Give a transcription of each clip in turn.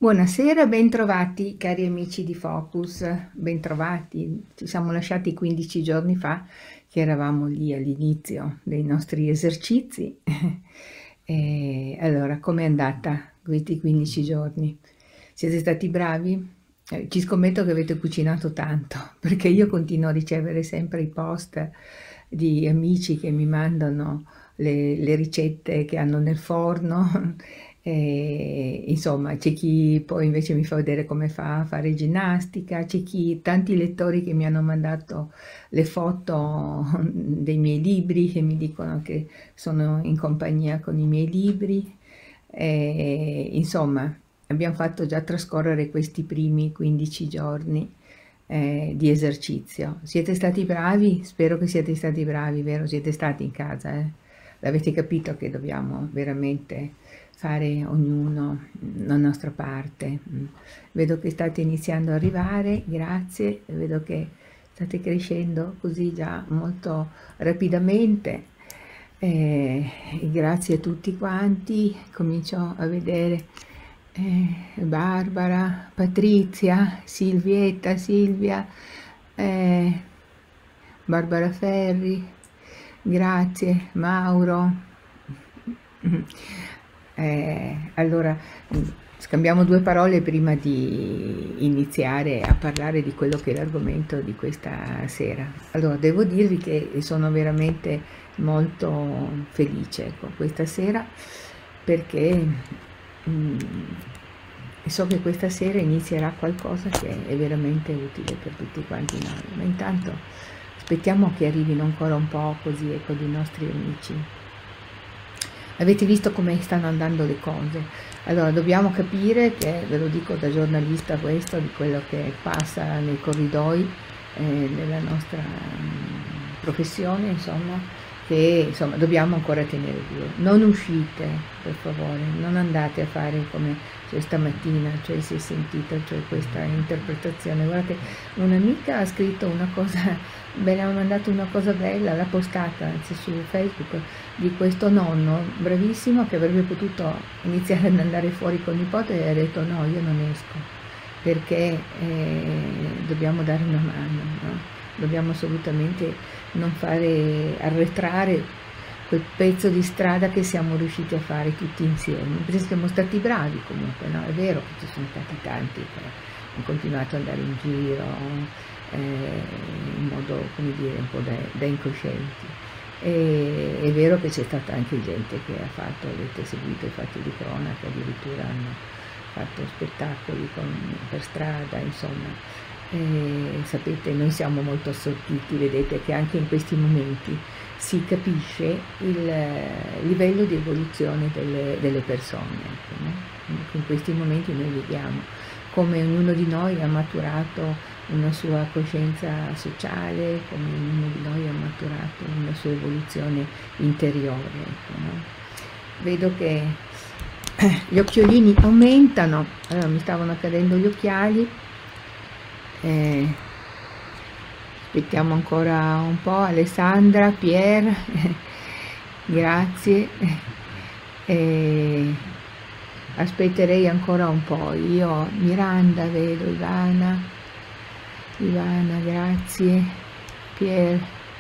Buonasera, bentrovati cari amici di Focus, bentrovati. Ci siamo lasciati 15 giorni fa che eravamo lì all'inizio dei nostri esercizi. E allora, com'è andata questi 15 giorni? Siete stati bravi? Ci scommetto che avete cucinato tanto, perché io continuo a ricevere sempre i post di amici che mi mandano le ricette che hanno nel forno. Insomma, c'è chi poi invece mi fa vedere come fa a fare ginnastica, c'è chi, tanti lettori che mi hanno mandato le foto dei miei libri, che mi dicono che sono in compagnia con i miei libri. Insomma, abbiamo fatto già trascorrere questi primi 15 giorni di esercizio. Siete stati bravi? Spero che siete stati bravi, vero? Siete stati in casa, eh? L'avete capito che dobbiamo veramente fare ognuno la nostra parte. Vedo che state iniziando ad arrivare, grazie, vedo che state crescendo così già molto rapidamente. Grazie a tutti quanti. Comincio a vedere Barbara, Patrizia, Silvietta, Silvia, Barbara Ferri, grazie, Mauro. Allora, scambiamo due parole prima di iniziare a parlare di quello che è l'argomento di questa sera. Allora, devo dirvi che sono veramente molto felice con questa sera perché so che questa sera inizierà qualcosa che è veramente utile per tutti quanti noi, ma intanto aspettiamo che arrivino ancora un po' così, ecco, i nostri amici. Avete visto come stanno andando le cose? Allora, dobbiamo capire che, ve lo dico da giornalista questo, di quello che passa nei corridoi nella nostra professione, insomma, che insomma dobbiamo ancora tenere duro. Non uscite, per favore, non andate a fare come stamattina, cioè si è sentita questa interpretazione. Guardate, un'amica ha scritto una cosa, me ne ha mandato una cosa bella, l'ha postata anzi su Facebook, di questo nonno bravissimo che avrebbe potuto iniziare ad andare fuori con nipote e ha detto no, io non esco perché dobbiamo dare una mano, no? Dobbiamo assolutamente non fare arretrare quel pezzo di strada che siamo riusciti a fare tutti insieme, perché siamo stati bravi comunque, no? È vero che ci sono stati tanti che hanno continuato ad andare in giro in modo, come dire, un po' da incoscienti. E è vero che c'è stata anche gente che ha fatto, avete seguito i fatti di cronaca, addirittura hanno fatto spettacoli per strada, insomma. Sapete, noi siamo molto assortiti, vedete che anche in questi momenti si capisce il livello di evoluzione delle persone, ecco, no? In questi momenti noi vediamo come ognuno di noi ha maturato una sua coscienza sociale, come ognuno di noi ha maturato una sua evoluzione interiore, ecco, no? Vedo che gli occhiolini aumentano, allora mi stavano cadendo gli occhiali. Aspettiamo ancora un po', Alessandra, Pier, grazie. Aspetterei ancora un po', io, Miranda, vedo, Ivana, grazie, Pier,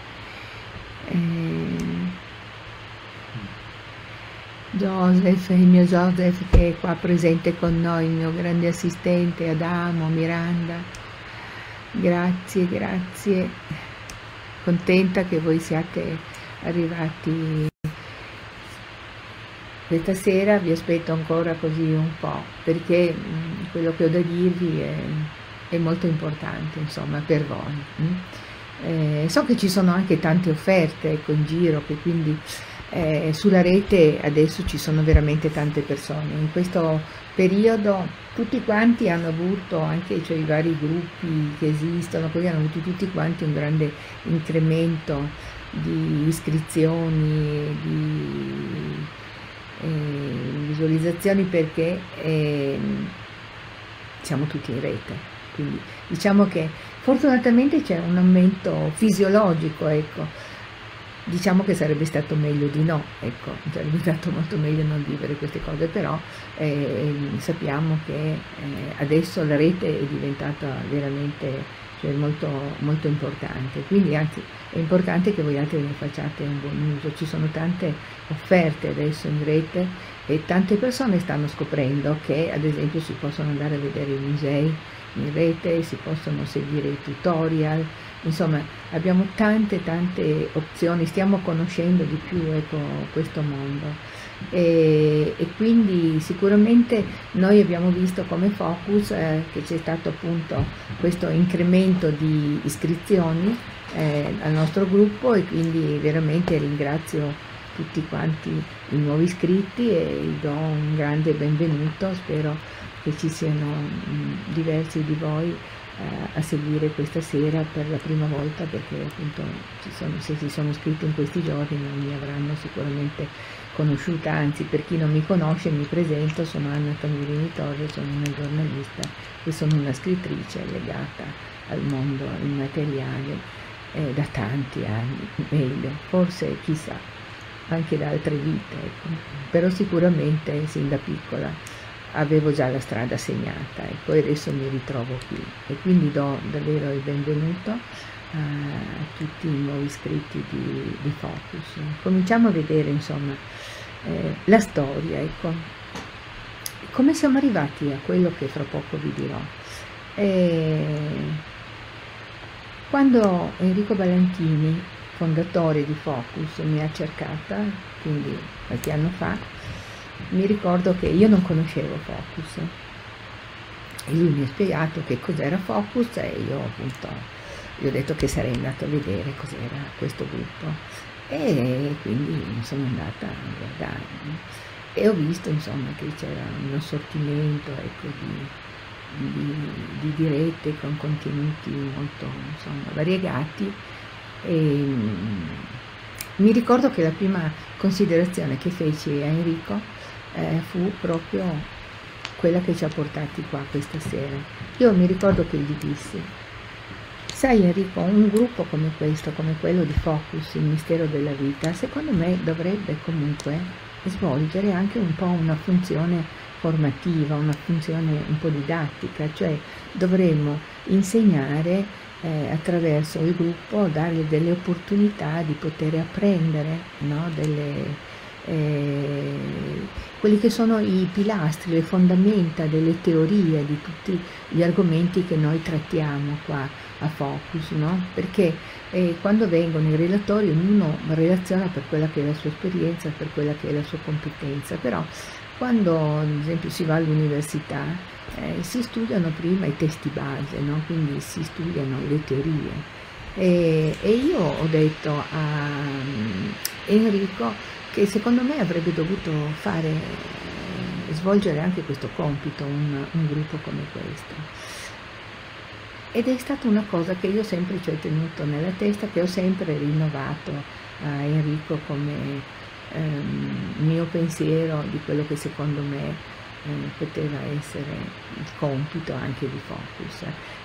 Joseph, il mio Joseph che è qua presente con noi, il mio grande assistente, Adamo, Miranda. Grazie, grazie, contenta che voi siate arrivati questa sera, vi aspetto ancora così un po', perché quello che ho da dirvi è molto importante, insomma, per voi. So che ci sono anche tante offerte, ecco, in giro, che quindi sulla rete adesso ci sono veramente tante persone. In questo periodo tutti quanti hanno avuto, anche cioè, i vari gruppi che esistono, così hanno avuto tutti quanti un grande incremento di iscrizioni, di visualizzazioni, perché siamo tutti in rete, quindi diciamo che fortunatamente c'è un aumento fisiologico, ecco. diciamo che sarebbe stato meglio di no, ecco, sarebbe stato molto meglio non vivere queste cose, però sappiamo che adesso la rete è diventata veramente, cioè, molto, molto importante, quindi anzi è importante che voi altri ne facciate un buon uso. Ci sono tante offerte adesso in rete e tante persone stanno scoprendo che ad esempio si possono andare a vedere i musei in rete, si possono seguire i tutorial, insomma abbiamo tante opzioni, stiamo conoscendo di più, ecco, questo mondo. E quindi sicuramente noi abbiamo visto come Focus che c'è stato appunto questo incremento di iscrizioni al nostro gruppo, e quindi veramente ringrazio tutti quanti i nuovi iscritti e gli do un grande benvenuto. Spero che ci siano diversi di voi a seguire questa sera per la prima volta, perché appunto se si sono iscritti in questi giorni non mi avranno sicuramente conosciuta. Anzi, per chi non mi conosce, mi presento: sono Anna Camilleri Torre, sono una giornalista e sono una scrittrice legata al mondo immateriale da tanti anni, meglio, forse chissà, anche da altre vite, ecco. Però sicuramente sin da piccola avevo già la strada segnata, ecco, e adesso mi ritrovo qui, e quindi do davvero il benvenuto a tutti i nuovi iscritti di Focus. Cominciamo a vedere, insomma, la storia, ecco, come siamo arrivati a quello che fra poco vi dirò. Quando Enrico Ballantini, fondatore di Focus, mi ha cercata, quindi qualche anno fa, mi ricordo che io non conoscevo Focus e lui mi ha spiegato che cos'era Focus, e io appunto gli ho detto che sarei andata a vedere cos'era questo gruppo, e quindi sono andata a guardare e ho visto, insomma, che c'era un assortimento, ecco, di dirette con contenuti molto, insomma, variegati. E mi ricordo che la prima considerazione che feci a Enrico fu proprio quella che ci ha portati qua questa sera. Io mi ricordo che gli dissi: sai Enrico, un gruppo come questo, come quello di Focus, il mistero della vita, secondo me dovrebbe comunque svolgere anche un po' una funzione formativa, una funzione un po' didattica, cioè dovremmo insegnare attraverso il gruppo, dargli delle opportunità di poter apprendere, no? Quelli che sono i pilastri, le fondamenta delle teorie di tutti gli argomenti che noi trattiamo qua a Focus, no? Perché quando vengono i relatori ognuno relaziona per quella che è la sua esperienza, per quella che è la sua competenza, però quando ad esempio si va all'università si studiano prima i testi base, no? Quindi si studiano le teorie, e io ho detto a Enrico che secondo me avrebbe dovuto svolgere anche questo compito un gruppo come questo, ed è stata una cosa che io sempre ci ho tenuto nella testa, che ho sempre rinnovato a Enrico come mio pensiero di quello che secondo me poteva essere il compito anche di Focus.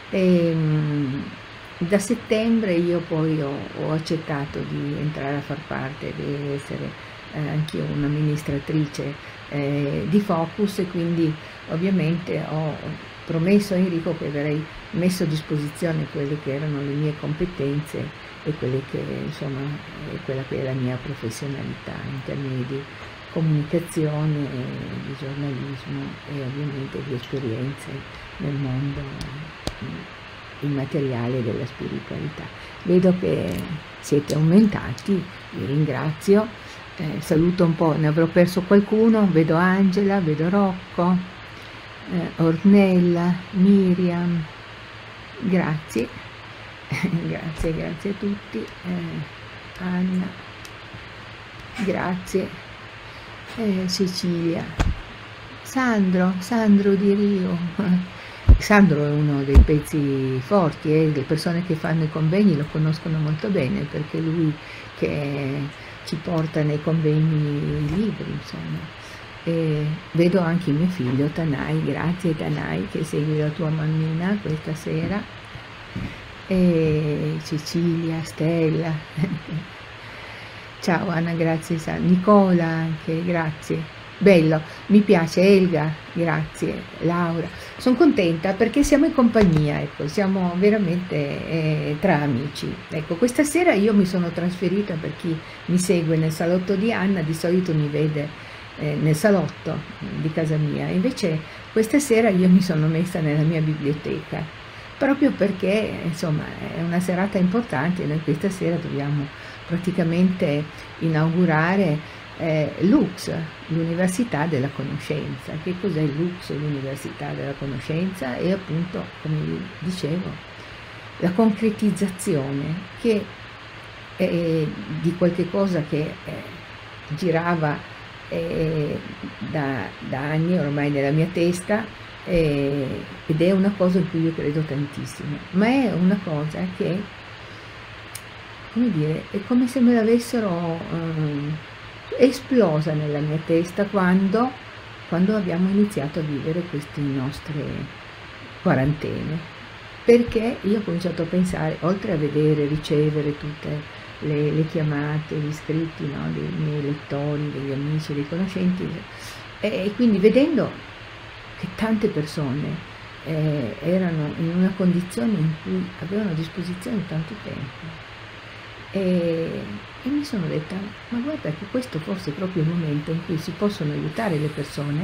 Da settembre io poi ho accettato di entrare a far parte, di essere anch'io un'amministratrice di Focus, e quindi ovviamente ho promesso a Enrico che avrei messo a disposizione quelle che erano le mie competenze e quelle che, insomma, quella che è la mia professionalità in termini di comunicazione, di giornalismo e ovviamente di esperienze nel mondo immateriale della spiritualità. Vedo che siete aumentati, vi ringrazio, saluto un po', ne avrò perso qualcuno, vedo Angela, vedo Rocco, Ornella, Miriam, grazie, grazie a tutti, Anna, grazie, Cecilia, Sandro di Rio. Sandro è uno dei pezzi forti, le persone che fanno i convegni lo conoscono molto bene, perché è lui che ci porta nei convegni i libri, insomma. E vedo anche mio figlio Tanai, grazie Tanai che segui la tua mammina questa sera, e Cecilia, Stella, Ciao Anna, grazie, Nicola anche, grazie. Bello, mi piace Elga, grazie, Laura. Sono contenta perché siamo in compagnia, ecco, siamo veramente tra amici. Ecco, questa sera io mi sono trasferita, per chi mi segue, nel salotto di Anna, di solito mi vede nel salotto di casa mia, invece questa sera io mi sono messa nella mia biblioteca, proprio perché insomma è una serata importante. Noi questa sera dobbiamo praticamente inaugurare l'UX, l'Università della Conoscenza. Che cos'è l'UX, l'Università della Conoscenza? È appunto, come vi dicevo, la concretizzazione di qualche cosa che girava da anni ormai nella mia testa, ed è una cosa in cui io credo tantissimo, ma è una cosa che, come dire, è come se me l'avessero esplosa nella mia testa quando abbiamo iniziato a vivere queste nostre quarantene, perché io ho cominciato a pensare, oltre a vedere, ricevere tutte le chiamate, gli scritti, no, dei miei lettori, degli amici, dei conoscenti, e quindi vedendo che tante persone erano in una condizione in cui avevano a disposizione tanto tempo, e mi sono detta, ma guarda che questo forse è proprio il momento in cui si possono aiutare le persone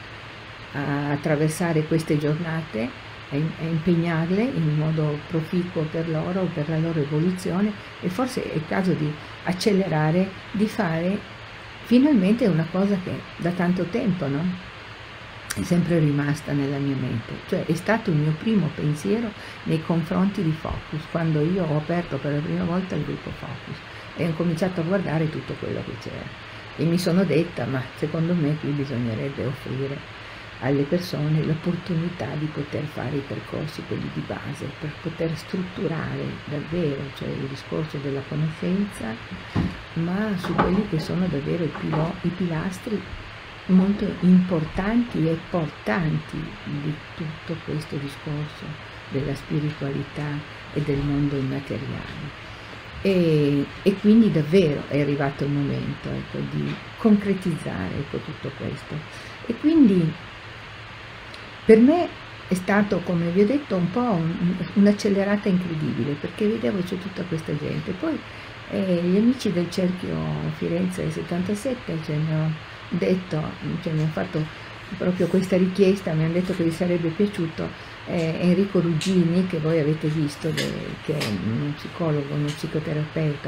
a attraversare queste giornate, a impegnarle in modo proficuo per loro, per la loro evoluzione, e forse è il caso di accelerare, di fare finalmente una cosa che da tanto tempo, no? È sempre rimasta nella mia mente, cioè è stato il mio primo pensiero nei confronti di Focus, quando io ho aperto per la prima volta il gruppo Focus e ho cominciato a guardare tutto quello che c'era, e mi sono detta, ma secondo me qui bisognerebbe offrire alle persone l'opportunità di poter fare i percorsi, quelli di base, per poter strutturare davvero, cioè il discorso della conoscenza, ma su quelli che sono davvero i pilastri molto importanti e portanti di tutto questo discorso della spiritualità e del mondo immateriale. E quindi davvero è arrivato il momento, ecco, di concretizzare, ecco, tutto questo. E quindi per me è stato, come vi ho detto, un po' un'accelerata incredibile, perché vedevo c'è tutta questa gente. Poi gli amici del cerchio Firenze 77 mi hanno detto, mi hanno fatto proprio questa richiesta, mi hanno detto che vi sarebbe piaciuto Enrico Ruggini, che voi avete visto, che è uno psicologo, uno psicoterapeuta,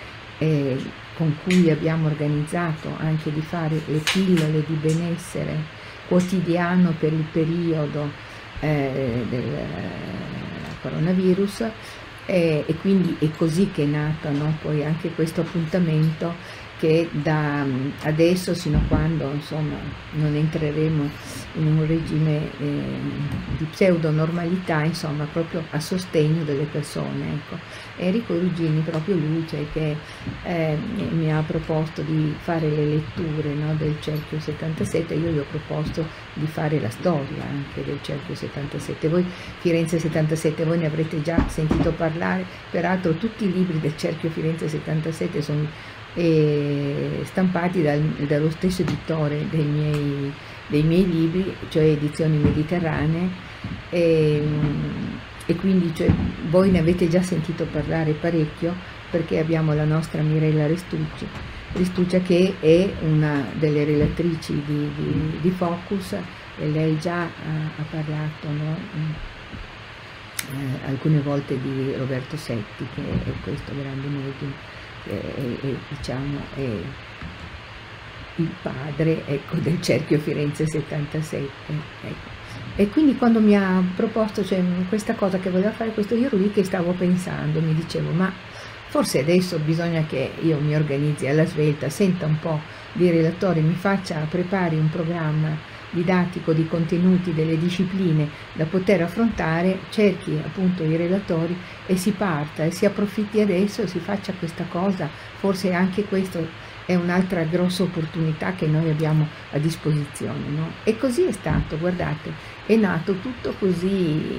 con cui abbiamo organizzato anche di fare le pillole di benessere quotidiano per il periodo del coronavirus, e quindi è così che è nato, no? Poi anche questo appuntamento, che da adesso sino a quando insomma non entreremo in un regime di pseudo normalità, insomma, proprio a sostegno delle persone, ecco. Enrico Ruggini, proprio lui, cioè, che mi ha proposto di fare le letture, no, del cerchio 77, io gli ho proposto di fare la storia anche del cerchio 77. Voi Firenze 77, voi ne avrete già sentito parlare, peraltro tutti i libri del cerchio Firenze 77 sono stampati dallo stesso editore dei miei libri, cioè Edizioni Mediterranee, e quindi, cioè, voi ne avete già sentito parlare parecchio, perché abbiamo la nostra Mirella Restuccia, che è una delle relatrici di Focus, e lei già ha parlato, no? Alcune volte di Roberto Setti, che è questo grande medium, diciamo è il padre, ecco, del cerchio Firenze 77, ecco. E quindi quando mi ha proposto, cioè, questa cosa che voleva fare questo, io ero lì che stavo pensando, mi dicevo, ma forse adesso bisogna che io mi organizzi alla svelta, senta un po' di relatori, prepari un programma didattico di contenuti delle discipline da poter affrontare, cerchi appunto i relatori e si parta e si approfitti adesso e si faccia questa cosa. Forse anche questo è un'altra grossa opportunità che noi abbiamo a disposizione, no? E così è stato, guardate, è nato tutto così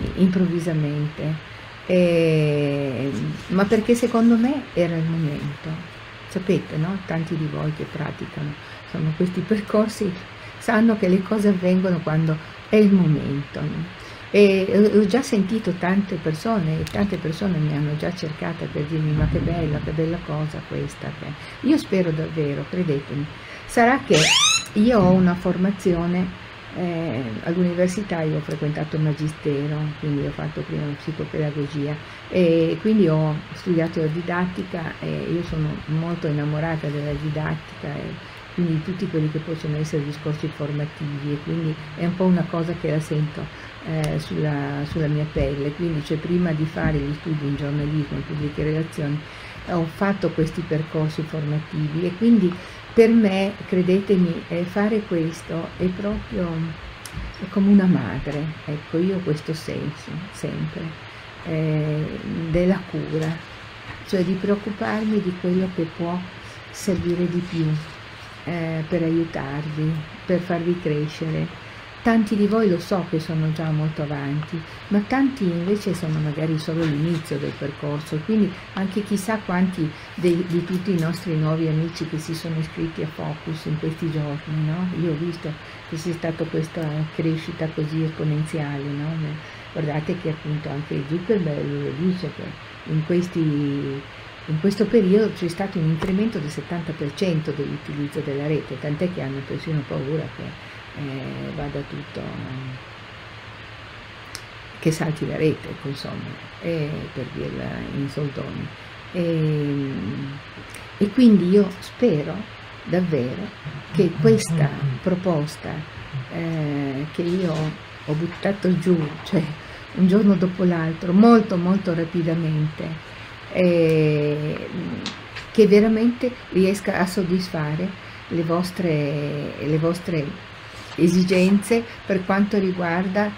improvvisamente, ma perché secondo me era il momento, sapete, no? Tanti di voi che praticano sono questi percorsi, sanno che le cose avvengono quando è il momento, no? E ho già sentito tante persone mi hanno già cercata per dirmi: ma che bella cosa questa. Io spero davvero, credetemi. Sarà che io ho una formazione, all'università io ho frequentato il magistero, quindi ho fatto prima psicopedagogia e quindi ho studiato la didattica e io sono molto innamorata della didattica e quindi di tutti quelli che possono essere discorsi formativi, e quindi è un po' una cosa che la sento sulla mia pelle. Quindi cioè, prima di fare gli studi in giornalismo e pubbliche relazioni ho fatto questi percorsi formativi e quindi per me, credetemi, fare questo è proprio come una madre, ecco, io ho questo senso sempre della cura, cioè di preoccuparmi di quello che può servire di più per aiutarvi, per farvi crescere. Tanti di voi lo so che sono già molto avanti, ma tanti invece sono magari solo l'inizio del percorso, quindi anche chissà quanti di tutti i nostri nuovi amici che si sono iscritti a Focus in questi giorni, no? Io ho visto che c'è stata questa crescita così esponenziale, no? Guardate che appunto anche Zuckerberg lo dice che in questo periodo c'è stato un incremento del 70% dell'utilizzo della rete, tant'è che hanno persino paura che vada tutto, che salti la rete, insomma, per dirla in soldoni. E quindi io spero davvero che questa proposta che io ho buttato giù, cioè un giorno dopo l'altro, molto molto rapidamente, che veramente riesca a soddisfare le vostre esigenze per quanto riguarda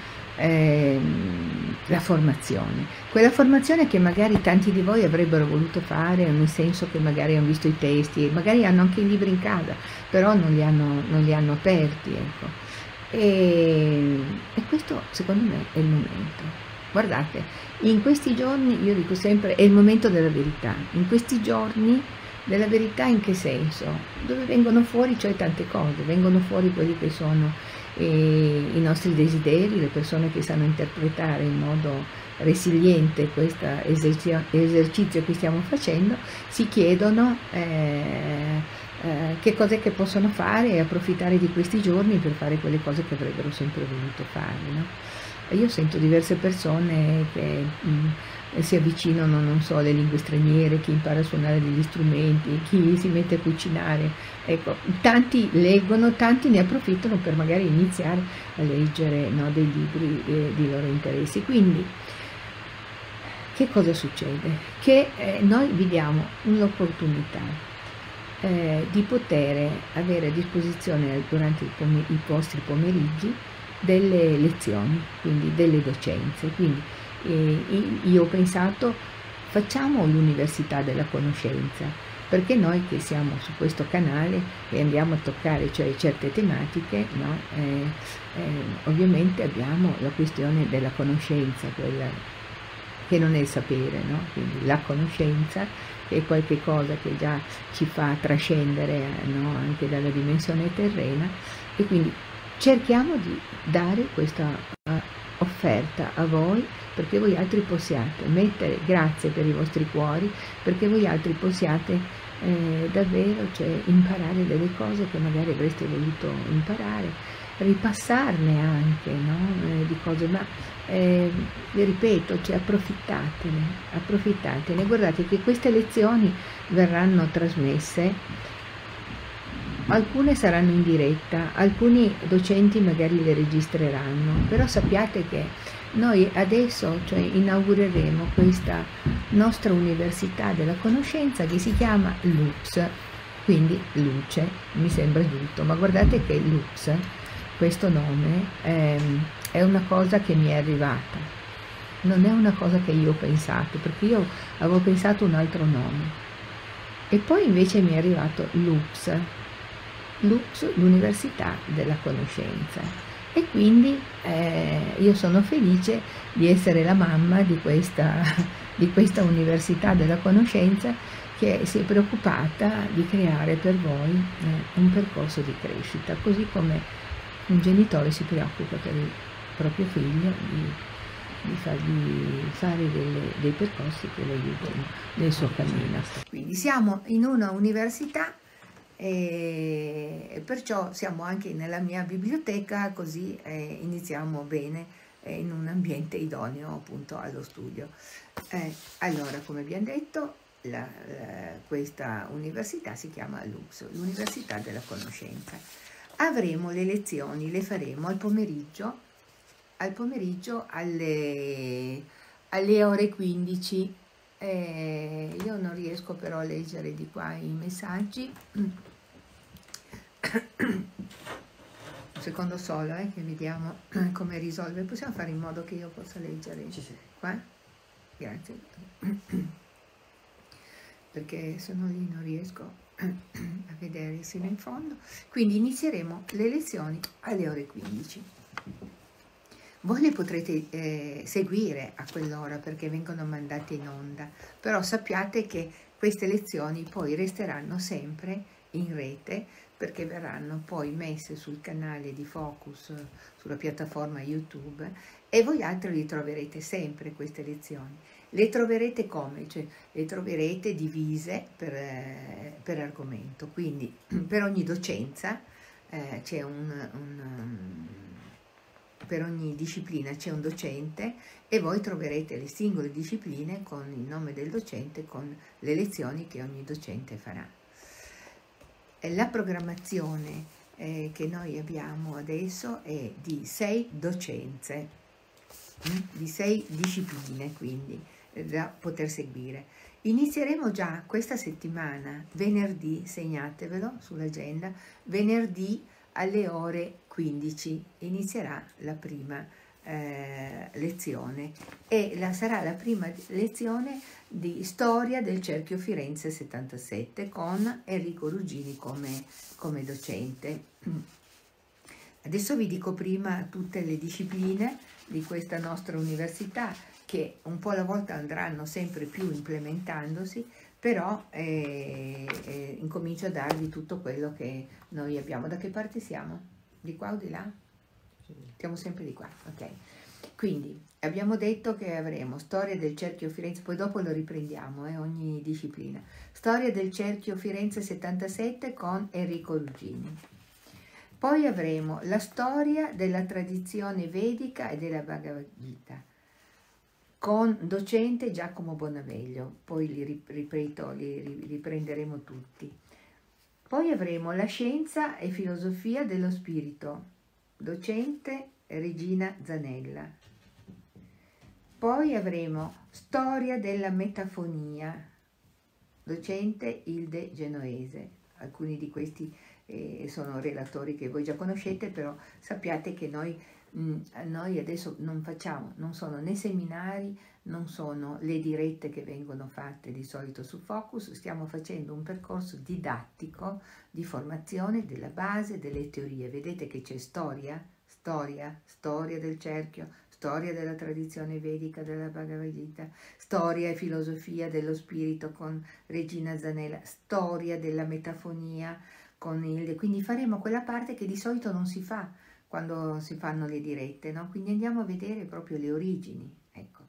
la formazione, quella formazione che magari tanti di voi avrebbero voluto fare, nel senso che magari hanno visto i testi, magari hanno anche i libri in casa, però non li hanno aperti, ecco. E questo secondo me è il momento. Guardate, in questi giorni, io dico sempre, è il momento della verità. In questi giorni della verità in che senso? Dove vengono fuori, cioè, tante cose, vengono fuori quelli che sono i nostri desideri, le persone che sanno interpretare in modo resiliente questo esercizio che stiamo facendo, si chiedono che cos'è che possono fare e approfittare di questi giorni per fare quelle cose che avrebbero sempre voluto fare, no? Io sento diverse persone che si avvicinano, non so, alle lingue straniere, chi impara a suonare degli strumenti, chi si mette a cucinare, ecco, tanti leggono, tanti ne approfittano per magari iniziare a leggere, no, dei libri di loro interessi. Quindi che cosa succede? Che noi vi diamo un'opportunità di poter avere a disposizione durante i vostri pomeriggi delle lezioni, quindi delle docenze. Quindi io ho pensato, facciamo l'università della conoscenza, perché noi che siamo su questo canale e andiamo a toccare, cioè, certe tematiche, no? Ovviamente abbiamo la questione della conoscenza, quella che non è il sapere, no? Quindi la conoscenza è qualche cosa che già ci fa trascendere, no? Anche dalla dimensione terrena, e quindi cerchiamo di dare questa offerta a voi, perché voi altri possiate mettere, grazie per i vostri cuori, perché voi altri possiate davvero, cioè, imparare delle cose che magari avreste voluto imparare, ripassarne anche, no? Di cose, ma vi ripeto, cioè, approfittatene. Guardate che queste lezioni verranno trasmesse. Alcune saranno in diretta, alcuni docenti magari le registreranno, però sappiate che noi adesso, cioè, inaugureremo questa nostra università della conoscenza che si chiama LUX, quindi luce, mi sembra giusto, ma guardate che LUX, questo nome, è una cosa che mi è arrivata, non è una cosa che io ho pensato, perché io avevo pensato un altro nome, e poi invece mi è arrivato LUX, l'università della conoscenza, e quindi io sono felice di essere la mamma di questa università della conoscenza, che si è preoccupata di creare per voi un percorso di crescita, così come un genitore si preoccupa per il proprio figlio di fargli fare dei percorsi che lo aiutino nel suo cammino. Quindi siamo in una università e perciò siamo anche nella mia biblioteca, così iniziamo bene in un ambiente idoneo appunto allo studio. Allora, come abbiamo detto, questa università si chiama LUX, l'Università della Conoscenza. Avremo le lezioni, le faremo al pomeriggio alle ore 15. Io non riesco però a leggere di qua i messaggi. Un secondo solo, che vediamo come risolvere. Possiamo fare in modo che io possa leggere qua? Grazie. Perché se no lì non riesco a vedere sino in fondo. Quindi inizieremo le lezioni alle ore 15. Voi le potrete seguire a quell'ora perché vengono mandate in onda, però sappiate che queste lezioni poi resteranno sempre in rete perché verranno poi messe sul canale di Focus, sulla piattaforma YouTube, e voi altri li troverete sempre queste lezioni. Le troverete come? Cioè, le troverete divise per argomento, quindi per ogni docenza c'è per ogni disciplina c'è un docente e voi troverete le singole discipline con il nome del docente, con le lezioni che ogni docente farà. La programmazione che noi abbiamo adesso è di 6 docenze, di 6 discipline, quindi da poter seguire. Inizieremo già questa settimana, venerdì, segnatevelo sull'agenda, venerdì alle ore 15 inizierà la prima lezione e sarà la prima lezione di storia del Cerchio Firenze 77 con Enrico Ruggini come docente. Adesso vi dico prima tutte le discipline di questa nostra università che un po' alla volta andranno sempre più implementandosi, però incomincio a darvi tutto quello che noi abbiamo. Da che parte siamo? Di qua o di là? Siamo sempre di qua, ok. Quindi abbiamo detto che avremo storia del Cerchio Firenze, poi dopo lo riprendiamo, ogni disciplina. Storia del Cerchio Firenze 77 con Enrico Ruggini. Poi avremo la storia della tradizione vedica e della Bhagavad Gita con docente Giacomo Bonaveglio, poi li riprenderemo tutti. Poi avremo la scienza e filosofia dello spirito, docente Regina Zanella. Poi avremo storia della metafonia, docente Hilde Genoese. Alcuni di questi sono relatori che voi già conoscete, però sappiate che noi adesso non sono né seminari, non sono le dirette che vengono fatte di solito su Focus, stiamo facendo un percorso didattico di formazione della base delle teorie. Vedete che c'è storia del cerchio, storia della tradizione vedica della Bhagavad Gita, storia e filosofia dello spirito con Regina Zanella, storia della metafonia con Hilde. Quindi faremo quella parte che di solito non si fa quando si fanno le dirette, no? Quindi andiamo a vedere proprio le origini, ecco,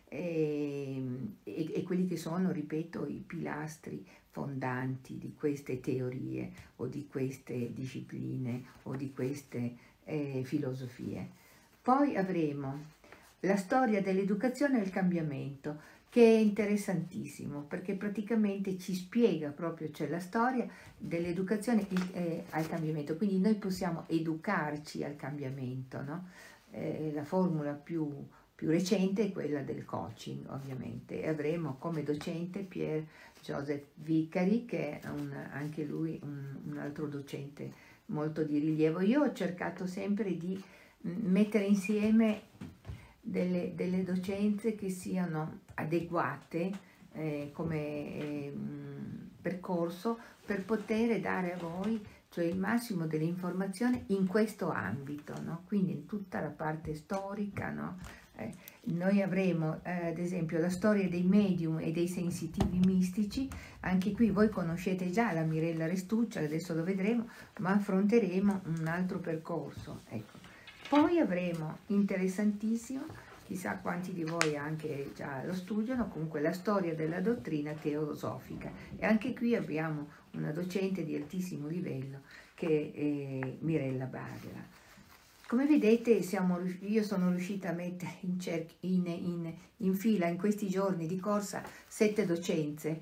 e quelli che sono, ripeto, i pilastri fondanti di queste teorie o di queste discipline o di queste filosofie. Poi avremo la storia dell'educazione e del cambiamento, che è interessantissimo perché praticamente ci spiega proprio, cioè la storia dell'educazione al cambiamento, quindi noi possiamo educarci al cambiamento, no? La formula più recente è quella del coaching, ovviamente, e avremo come docente Pier Joseph Vicari, che è anche lui un altro docente molto di rilievo. Io ho cercato sempre di mettere insieme delle docenze che siano adeguate come percorso per poter dare a voi, cioè il massimo delle informazioni in questo ambito, no? Quindi in tutta la parte storica, no? Noi avremo ad esempio la storia dei medium e dei sensitivi mistici. Anche qui voi conoscete già la Mirella Restuccia, adesso lo vedremo, ma affronteremo un altro percorso, ecco. Poi avremo, interessantissimo, chissà quanti di voi anche già lo studiano, comunque la storia della dottrina teosofica, e anche qui abbiamo una docente di altissimo livello che è Mirella Barla. Come vedete io sono riuscita a mettere in fila in questi giorni di corsa 7 docenze,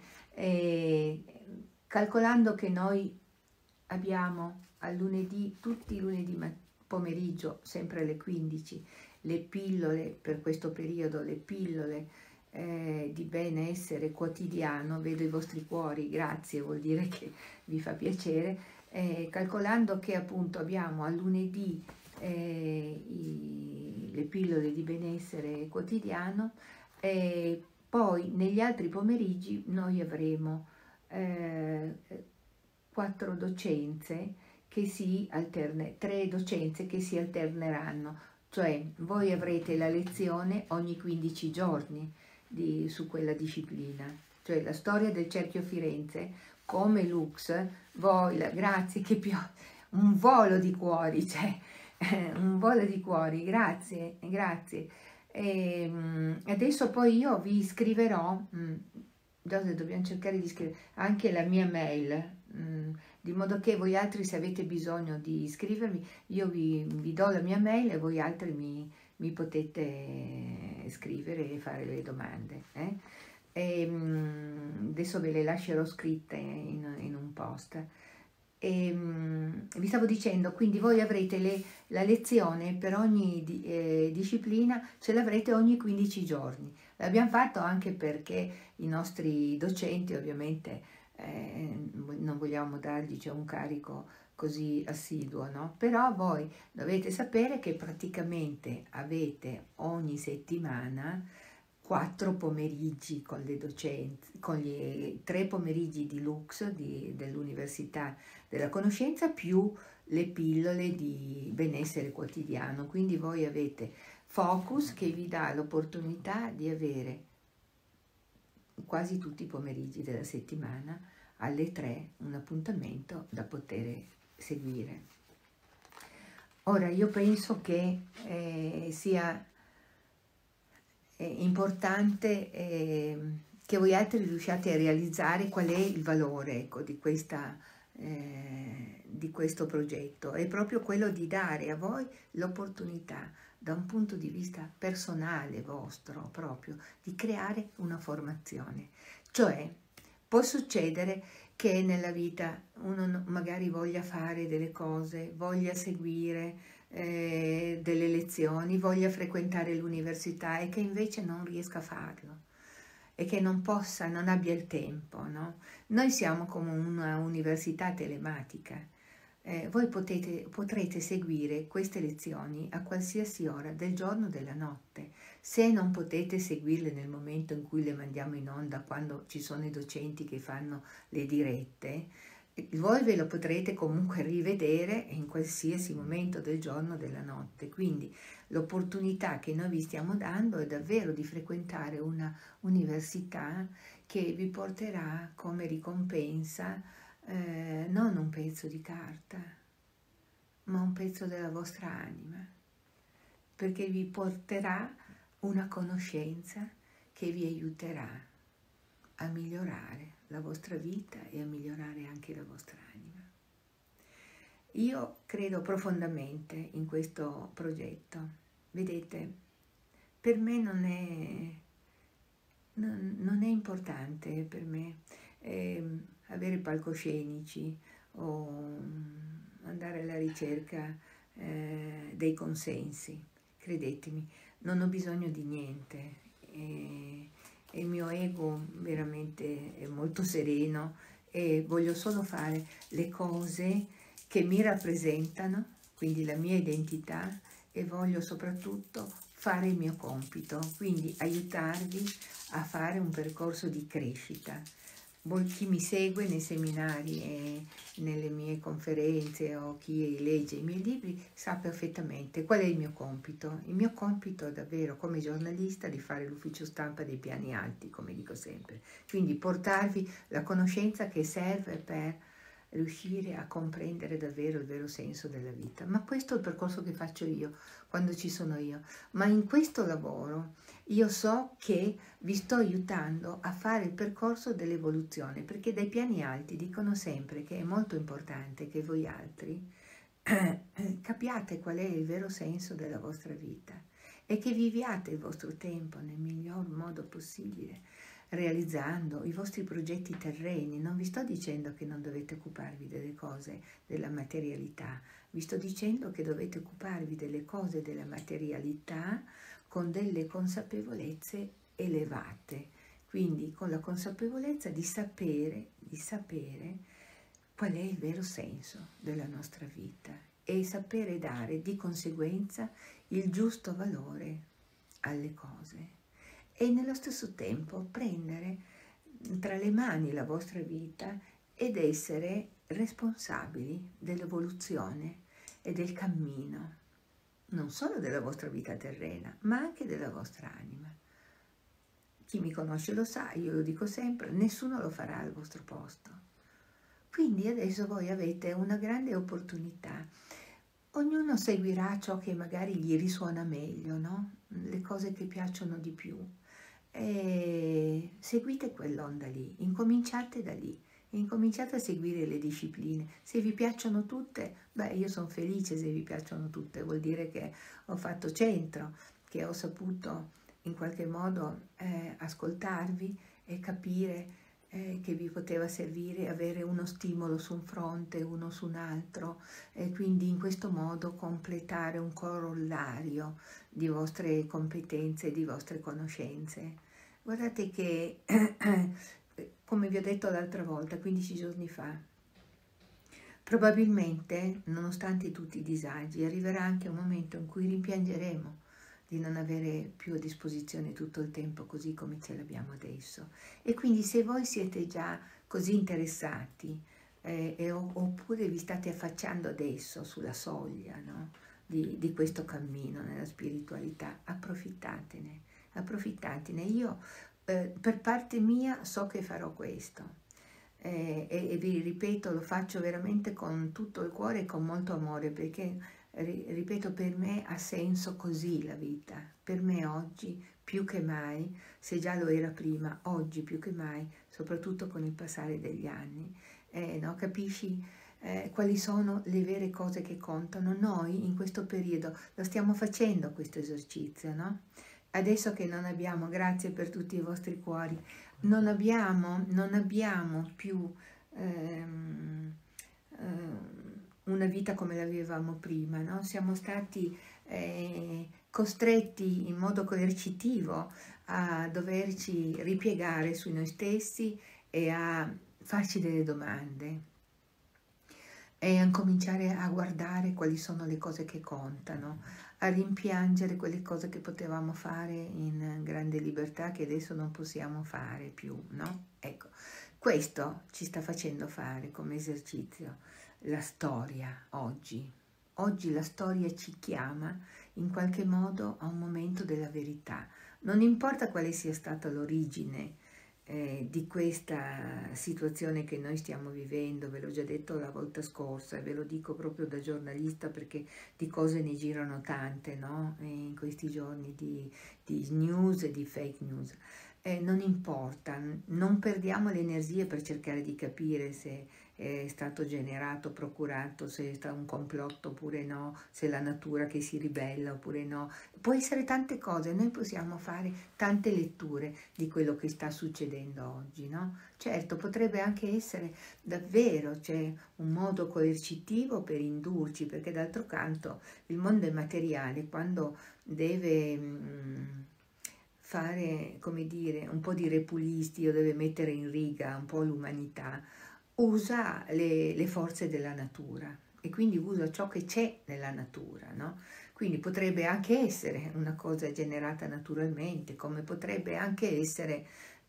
calcolando che noi abbiamo al lunedì, tutti i lunedì pomeriggio, sempre alle 15, le pillole per questo periodo, le pillole di benessere quotidiano. Vedo i vostri cuori, grazie, vuol dire che vi fa piacere, calcolando che appunto abbiamo al lunedì le pillole di benessere quotidiano, e poi negli altri pomeriggi noi avremo 4 docenze che si alterneranno, 3 docenze che si alterneranno, cioè voi avrete la lezione ogni 15 giorni su quella disciplina, cioè la storia del cerchio Firenze come Lux. Voi, grazie, che un volo di cuori, cioè un volo di cuori, grazie, grazie. Adesso poi io vi scriverò, dobbiamo cercare di scrivere anche la mia mail, di modo che voi altri, se avete bisogno di scrivermi, io vi do la mia mail e voi altri mi potete scrivere e fare le domande. Adesso ve le lascerò scritte in un post. Vi stavo dicendo, quindi voi avrete la lezione per ogni disciplina, ce l'avrete ogni 15 giorni. L'abbiamo fatto anche perché i nostri docenti ovviamente non vogliamo dargli un carico così assiduo, no? Però voi dovete sapere che praticamente avete ogni settimana 4 pomeriggi con le docenze, con gli 3 pomeriggi di Lux dell'Università della Conoscenza, più le pillole di benessere quotidiano. Quindi voi avete Focus, che vi dà l'opportunità di avere quasi tutti i pomeriggi della settimana alle 3 un appuntamento da poter seguire. Ora io penso che sia importante che voi altri riusciate a realizzare qual è il valore, ecco, di questo progetto. È proprio quello di dare a voi l'opportunità, da un punto di vista personale vostro, proprio di creare una formazione. Cioè, può succedere che nella vita uno magari voglia fare delle cose, voglia seguire delle lezioni, voglia frequentare l'università e che invece non riesca a farlo e che non abbia il tempo, no? Noi siamo come una università telematica. Voi potrete seguire queste lezioni a qualsiasi ora del giorno o della notte. Se non potete seguirle nel momento in cui le mandiamo in onda, quando ci sono i docenti che fanno le dirette, voi ve lo potrete comunque rivedere in qualsiasi momento del giorno o della notte. Quindi l'opportunità che noi vi stiamo dando è davvero di frequentare una università che vi porterà come ricompensa non un pezzo di carta, ma un pezzo della vostra anima, perché vi porterà una conoscenza che vi aiuterà a migliorare la vostra vita e a migliorare anche la vostra anima. Io credo profondamente in questo progetto. Vedete, per me non è importante per me avere palcoscenici o andare alla ricerca dei consensi. Credetemi, non ho bisogno di niente. Il mio ego veramente è molto sereno e voglio solo fare le cose che mi rappresentano, quindi la mia identità, e voglio soprattutto fare il mio compito, quindi aiutarvi a fare un percorso di crescita. chi mi segue nei seminari e nelle mie conferenze o chi legge i miei libri sa perfettamente qual è il mio compito. Il mio compito è davvero come giornalista di fare l'ufficio stampa dei piani alti, come dico sempre. Quindi portarvi la conoscenza che serve per riuscire a comprendere davvero il vero senso della vita. Ma questo è il percorso che faccio io quando ci sono io. Ma in questo lavoro io so che vi sto aiutando a fare il percorso dell'evoluzione, perché dai piani alti dicono sempre che è molto importante che voi altri capiate qual è il vero senso della vostra vita e che viviate il vostro tempo nel miglior modo possibile, realizzando i vostri progetti terreni. Non vi sto dicendo che non dovete occuparvi delle cose della materialità, vi sto dicendo che dovete occuparvi delle cose della materialità con delle consapevolezze elevate, quindi con la consapevolezza di sapere qual è il vero senso della nostra vita e sapere dare di conseguenza il giusto valore alle cose e nello stesso tempo prendere tra le mani la vostra vita ed essere responsabili dell'evoluzione e del cammino, non solo della vostra vita terrena, ma anche della vostra anima. Chi mi conosce lo sa, io lo dico sempre, nessuno lo farà al vostro posto. Quindi adesso voi avete una grande opportunità. Ognuno seguirà ciò che magari gli risuona meglio, no? Le cose che piacciono di più. E seguite quell'onda lì, incominciate da lì. Incominciate a seguire le discipline. Se vi piacciono tutte, beh, io sono felice se vi piacciono tutte, vuol dire che ho fatto centro, che ho saputo in qualche modo ascoltarvi e capire che vi poteva servire avere uno stimolo su un fronte, uno su un altro, e quindi in questo modo completare un corollario di vostre competenze e di vostre conoscenze. Guardate che come vi ho detto l'altra volta, 15 giorni fa, probabilmente, nonostante tutti i disagi, arriverà anche un momento in cui rimpiangeremo di non avere più a disposizione tutto il tempo così come ce l'abbiamo adesso. E quindi se voi siete già così interessati oppure vi state affacciando adesso sulla soglia, no? di questo cammino nella spiritualità, approfittatene. Io per parte mia so che farò questo e vi ripeto, lo faccio veramente con tutto il cuore e con molto amore, perché ripeto, per me ha senso così la vita. Per me oggi più che mai, se già lo era prima, oggi più che mai, soprattutto con il passare degli anni, no? Capisci quali sono le vere cose che contano? Noi in questo periodo lo stiamo facendo questo esercizio, no? Adesso che non abbiamo, grazie per tutti i vostri cuori, non abbiamo più una vita come l'avevamo prima, no? Siamo stati costretti in modo coercitivo a doverci ripiegare su noi stessi e a farci delle domande e a cominciare a guardare quali sono le cose che contano, a rimpiangere quelle cose che potevamo fare in grande libertà che adesso non possiamo fare più, no? Ecco, questo ci sta facendo fare come esercizio la storia oggi. Oggi la storia ci chiama in qualche modo a un momento della verità. Non importa quale sia stata l'origine di questa situazione che noi stiamo vivendo, ve l'ho già detto la volta scorsa e ve lo dico proprio da giornalista perché di cose ne girano tante, no? In questi giorni di news e di fake news. Non importa, non perdiamo le energie per cercare di capire se è stato generato, procurato, se è stato un complotto oppure no, se è la natura che si ribella oppure no. Può essere tante cose, noi possiamo fare tante letture di quello che sta succedendo oggi, no? Certo, potrebbe anche essere davvero, cioè, un modo coercitivo per indurci, perché d'altro canto il mondo è materiale, quando deve fare, come dire, un po' di repulistio, deve mettere in riga un po' l'umanità, usa le forze della natura e quindi usa ciò che c'è nella natura, no? Quindi potrebbe anche essere una cosa generata naturalmente, come potrebbe anche essere,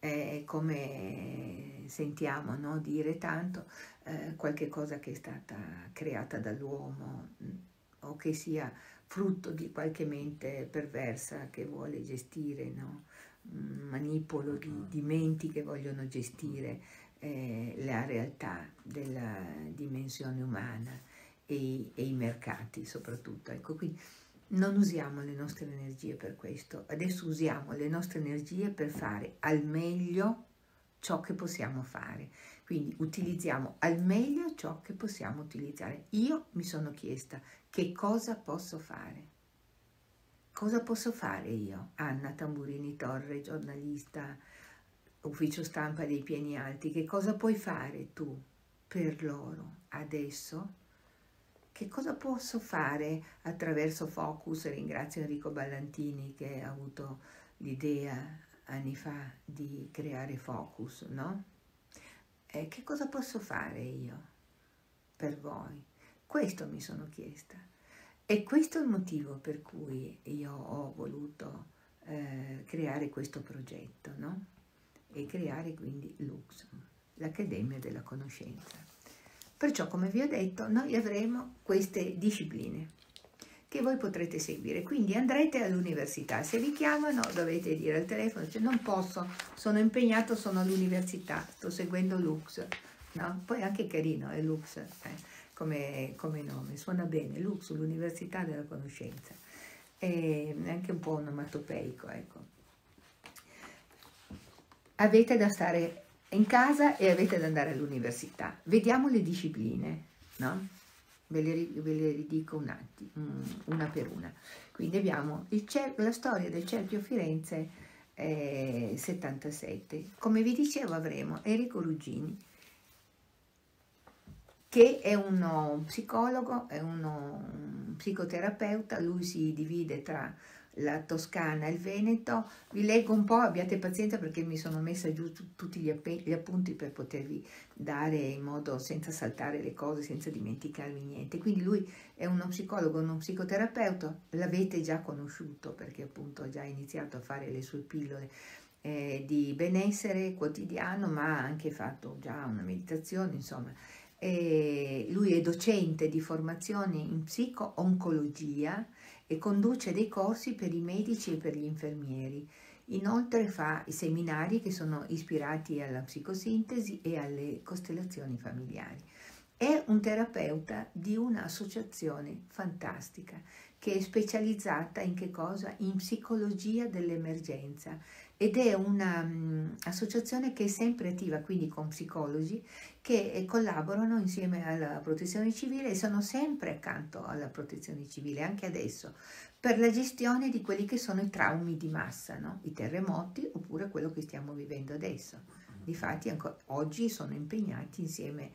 come sentiamo, no, dire tanto, qualche cosa che è stata creata dall'uomo, o che sia frutto di qualche mente perversa che vuole gestire, no? Un manipolo di menti che vogliono gestire la realtà della dimensione umana e i mercati soprattutto. Ecco, quindi non usiamo le nostre energie per questo, adesso usiamo le nostre energie per fare al meglio ciò che possiamo fare, quindi utilizziamo al meglio ciò che possiamo utilizzare. Io mi sono chiesta che cosa posso fare. Cosa posso fare io? Anna Tamburini Torre, giornalista, ufficio stampa dei Piani Alti, che cosa puoi fare tu per loro adesso? Che cosa posso fare attraverso Focus? Ringrazio Enrico Ballantini che ha avuto l'idea anni fa di creare Focus, no? Che cosa posso fare io per voi? Questo mi sono chiesta. E questo è il motivo per cui io ho voluto creare questo progetto, no? E creare quindi Lux, l'Accademia della Conoscenza. Perciò, come vi ho detto, noi avremo queste discipline che voi potrete seguire, quindi andrete all'università, se vi chiamano dovete dire al telefono, cioè, non posso, sono impegnato, sono all'università, sto seguendo Lux, no? Poi è anche carino, è Lux, come nome, suona bene, Lux, l'Università della Conoscenza, è anche un po' onomatopeico, ecco. Avete da stare in casa e avete da andare all'università. Vediamo le discipline, no? Ve le ridico un attimo, una per una. Quindi abbiamo la storia del Cerchio Firenze 77. Come vi dicevo avremo Enrico Ruggini, che è uno psicologo, è un psicoterapeuta, lui si divide tra la Toscana e il Veneto. Vi leggo un po', abbiate pazienza perché mi sono messa giù tutti gli appunti per potervi dare in modo senza saltare le cose, senza dimenticarvi niente. Quindi lui è uno psicologo, uno psicoterapeuta, l'avete già conosciuto perché appunto ha già iniziato a fare le sue pillole di benessere quotidiano, ma ha anche fatto già una meditazione, insomma. Lui è docente di formazione in psico-oncologia e conduce dei corsi per i medici e per gli infermieri. Inoltre fa i seminari che sono ispirati alla psicosintesi e alle costellazioni familiari. È un terapeuta di un'associazione fantastica che è specializzata in che cosa? In psicologia dell'emergenza, ed è un'associazione che è sempre attiva, quindi con psicologi che collaborano insieme alla protezione civile e sono sempre accanto alla protezione civile, anche adesso, per la gestione di quelli che sono i traumi di massa, no? I terremoti oppure quello che stiamo vivendo adesso. Difatti oggi sono impegnati insieme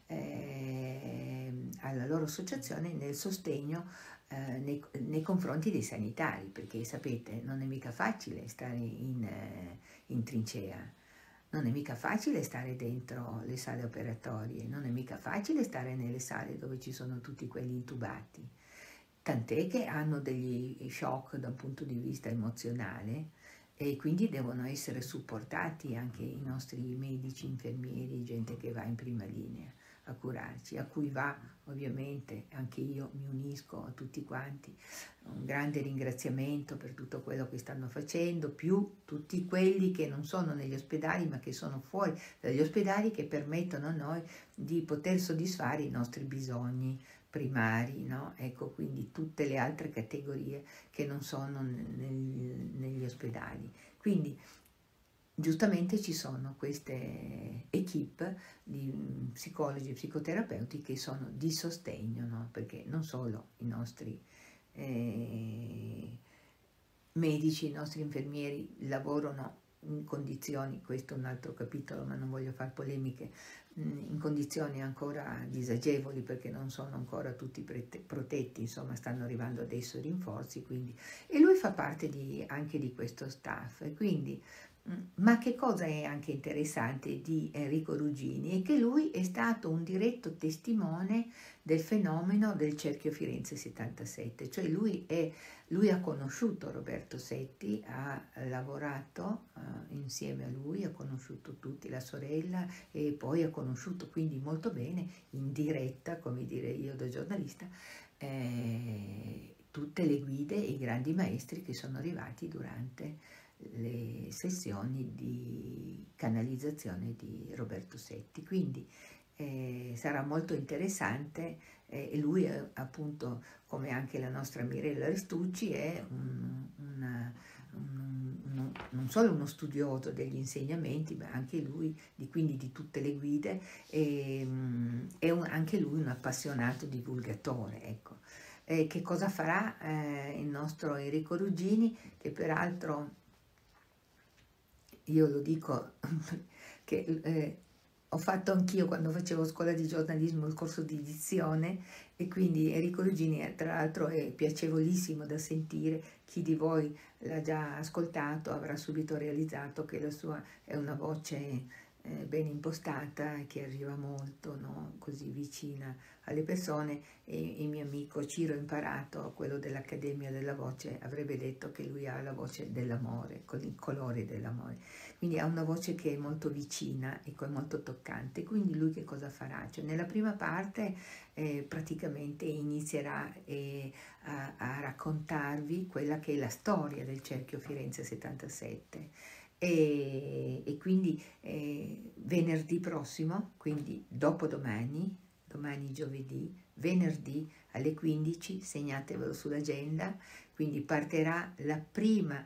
alla loro associazione nel sostegno nei confronti dei sanitari, perché sapete non è mica facile stare in trincea, non è mica facile stare dentro le sale operatorie, non è mica facile stare nelle sale dove ci sono tutti quelli intubati, tant'è che hanno degli shock da un punto di vista emozionale e quindi devono essere supportati anche i nostri medici, infermieri, gente che va in prima linea a curarci, a cui va ovviamente, anche io mi unisco a tutti quanti, un grande ringraziamento per tutto quello che stanno facendo, più tutti quelli che non sono negli ospedali ma che sono fuori dagli ospedali, che permettono a noi di poter soddisfare i nostri bisogni primari, no? Ecco, quindi tutte le altre categorie che non sono negli ospedali. Quindi giustamente ci sono queste equip di psicologi e psicoterapeuti che sono di sostegno, no? Perché non solo i nostri medici, i nostri infermieri lavorano in condizioni, questo è un altro capitolo ma non voglio fare polemiche, in condizioni ancora disagevoli perché non sono ancora tutti protetti, insomma stanno arrivando adesso i rinforzi, quindi, e lui fa parte anche di questo staff, e quindi, ma che cosa è anche interessante di Enrico Ruggini è che lui è stato un diretto testimone del fenomeno del Cerchio Firenze 77, cioè lui ha conosciuto Roberto Setti, ha lavorato insieme a lui, ha conosciuto tutti, la sorella, e poi ha conosciuto quindi molto bene, in diretta, come dire io da giornalista, tutte le guide e i grandi maestri che sono arrivati durante le sessioni di canalizzazione di Roberto Setti. Quindi sarà molto interessante, e lui appunto, come anche la nostra Mirella Restucci, è non solo uno studioso degli insegnamenti, ma anche lui quindi di tutte le guide, è anche lui un appassionato divulgatore, ecco. Che cosa farà il nostro Enrico Ruggini, che peraltro io lo dico che ho fatto anch'io quando facevo scuola di giornalismo il corso di dizione, e quindi Enrico Ruggini tra l'altro è piacevolissimo da sentire. Chi di voi l'ha già ascoltato avrà subito realizzato che la sua è una voce ben impostata e che arriva molto, no? Così vicina alle persone, e il mio amico Ciro Imparato, quello dell'Accademia della Voce, avrebbe detto che lui ha la voce dell'amore, con il colore dell'amore, quindi ha una voce che è molto vicina e molto toccante. Quindi lui che cosa farà? Cioè, nella prima parte praticamente inizierà a raccontarvi quella che è la storia del Cerchio Firenze 77, e quindi venerdì prossimo, quindi dopodomani, domani giovedì, venerdì alle 15, segnatevelo sull'agenda, quindi partirà la prima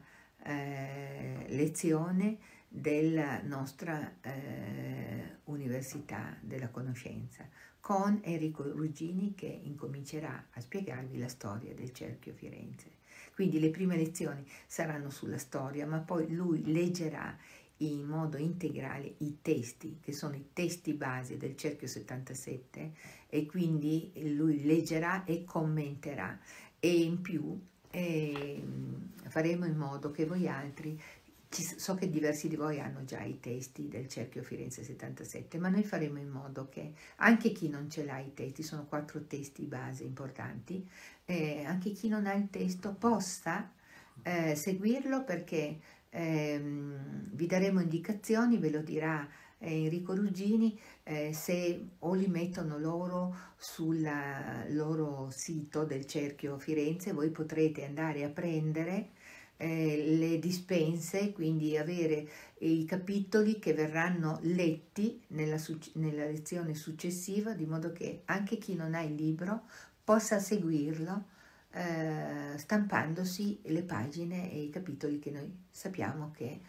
lezione della nostra Università della Conoscenza, con Enrico Ruggini che incomincerà a spiegarvi la storia del Cerchio Firenze. Quindi le prime lezioni saranno sulla storia, ma poi lui leggerà in modo integrale i testi, che sono i testi base del Cerchio 77, e quindi lui leggerà e commenterà, e in più faremo in modo che voi altri, so che diversi di voi hanno già i testi del Cerchio Firenze 77, ma noi faremo in modo che anche chi non ce l'ha i testi, sono 4 testi base importanti, anche chi non ha il testo possa seguirlo, perché vi daremo indicazioni, ve lo dirà Enrico Ruggini, se o li mettono loro sul loro sito del Cerchio Firenze, voi potrete andare a prendere le dispense, quindi avere i capitoli che verranno letti nella lezione successiva, di modo che anche chi non ha il libro possa seguirlo stampandosi le pagine e i capitoli che noi sappiamo che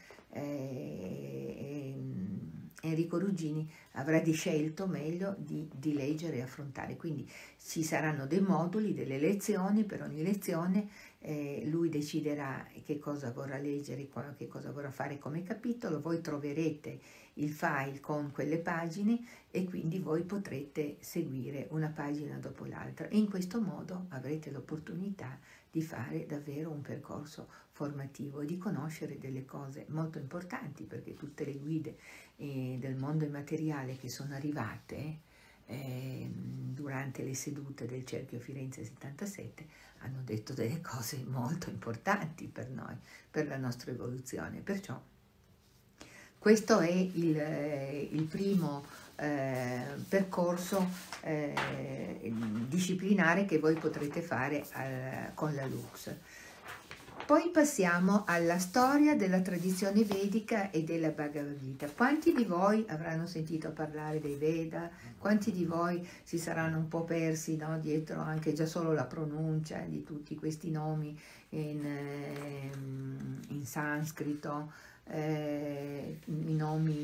Enrico Ruggini avrà scelto meglio di leggere e affrontare. Quindi ci saranno dei moduli, delle lezioni, per ogni lezione lui deciderà che cosa vorrà leggere, che cosa vorrà fare come capitolo. Voi troverete il file con quelle pagine e quindi voi potrete seguire una pagina dopo l'altra, e in questo modo avrete l'opportunità di fare davvero un percorso formativo e di conoscere delle cose molto importanti, perché tutte le guide del mondo immateriale che sono arrivate durante le sedute del Cerchio Firenze 77 hanno detto delle cose molto importanti per noi, per la nostra evoluzione. Perciò questo è il primo percorso disciplinare che voi potrete fare con la Lux. Poi passiamo alla storia della tradizione vedica e della Bhagavad Gita. Quanti di voi avranno sentito parlare dei Veda? Quanti di voi si saranno un po' persi, no, dietro anche già solo la pronuncia di tutti questi nomi in sanscrito, i nomi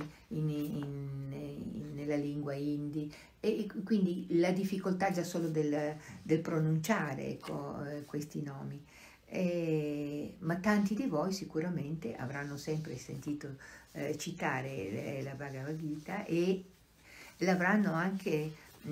nella lingua hindi, e quindi la difficoltà già solo del pronunciare, ecco, questi nomi. ma tanti di voi sicuramente avranno sempre sentito citare la Bhagavad Gita e l'avranno anche,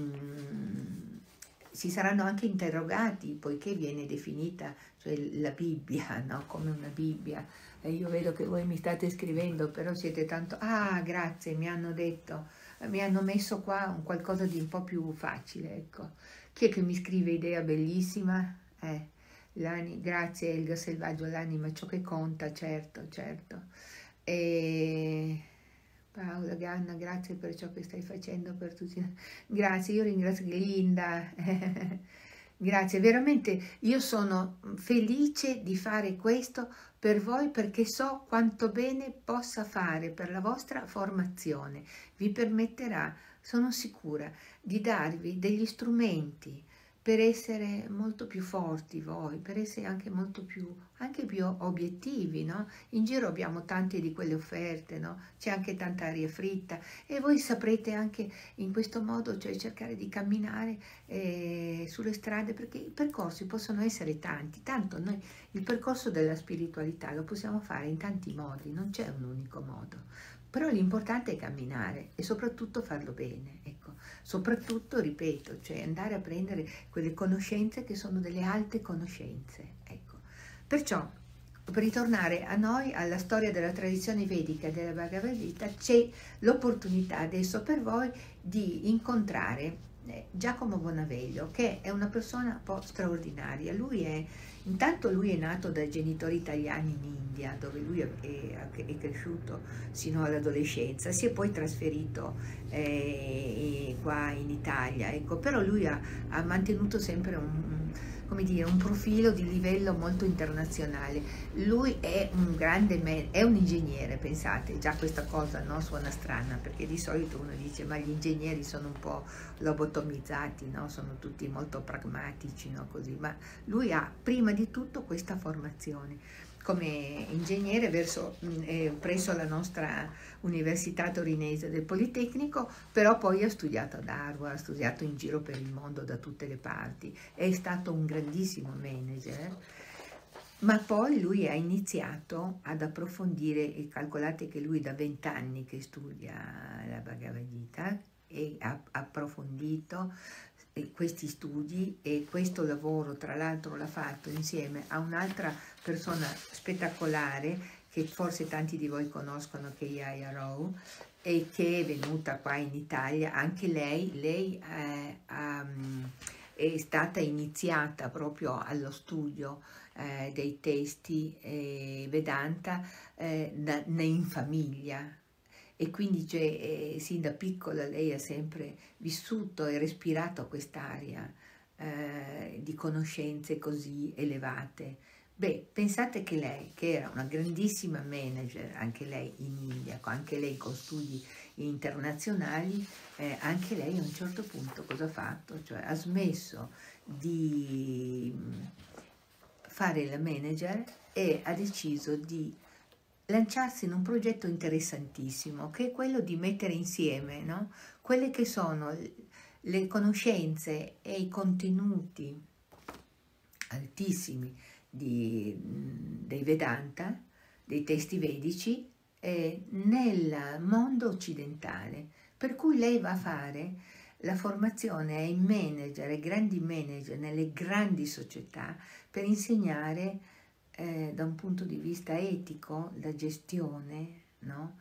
si saranno anche interrogati, poiché viene definita, cioè, la Bibbia, no? Come una Bibbia. E io vedo che voi mi state scrivendo, però siete tanto, ah, grazie, mi hanno detto, mi hanno messo qua un qualcosa di un po' più facile, ecco. Chi è che mi scrive idea bellissima? Grazie Elga Selvaggio, l'anima è ciò che conta, certo, certo. E Paola Ganna, grazie per ciò che stai facendo per tutti. Grazie, io ringrazio Linda. Grazie, veramente io sono felice di fare questo per voi perché so quanto bene possa fare per la vostra formazione. Vi permetterà, sono sicura, di darvi degli strumenti per essere molto più forti voi, per essere anche molto più, anche più obiettivi, no? In giro abbiamo tante di quelle offerte, no? C'è anche tanta aria fritta e voi saprete anche in questo modo, cioè cercare di camminare sulle strade, perché i percorsi possono essere tanti, tanto noi il percorso della spiritualità lo possiamo fare in tanti modi, non c'è un unico modo. Però l'importante è camminare e soprattutto farlo bene, ecco. Soprattutto, ripeto, cioè andare a prendere quelle conoscenze che sono delle alte conoscenze, ecco. Perciò, per ritornare a noi, alla storia della tradizione vedica e della Bhagavad Gita, c'è l'opportunità adesso per voi di incontrare Giacomo Bonaveglio, che è una persona un po' straordinaria. Intanto lui è nato da genitori italiani in India, dove lui è cresciuto sino all'adolescenza, si è poi trasferito qua in Italia, ecco. Però lui ha mantenuto sempre come dire, un profilo di livello molto internazionale. Lui è un grande, è un ingegnere, pensate, già questa cosa, no, suona strana, perché di solito uno dice ma gli ingegneri sono un po' lobotomizzati, no? Sono tutti molto pragmatici, no? Così. Ma lui ha prima di tutto questa formazione come ingegnere presso la nostra università torinese del Politecnico, però poi ha studiato ad Harvard, ha studiato in giro per il mondo da tutte le parti, è stato un grandissimo manager, ma poi lui ha iniziato ad approfondire, e calcolate che lui da 20 anni che studia la Bhagavad Gita e ha approfondito questi studi, e questo lavoro tra l'altro l'ha fatto insieme a un'altra persona spettacolare che forse tanti di voi conoscono, che è Yaya Rao, e che è venuta qua in Italia. Anche lei è stata iniziata proprio allo studio dei testi Vedanta in famiglia, e quindi sin da piccola lei ha sempre vissuto e respirato quest'aria di conoscenze così elevate. Beh, pensate che lei, che era una grandissima manager, anche lei in India, anche lei con studi internazionali, anche lei a un certo punto cosa ha fatto? Cioè ha smesso di fare la manager e ha deciso di lanciarsi in un progetto interessantissimo, che è quello di mettere insieme, no? Quelle che sono le conoscenze e i contenuti altissimi dei Vedanta, dei testi vedici, nel mondo occidentale. Per cui lei va a fare la formazione ai manager, ai grandi manager nelle grandi società, per insegnare da un punto di vista etico la gestione, no?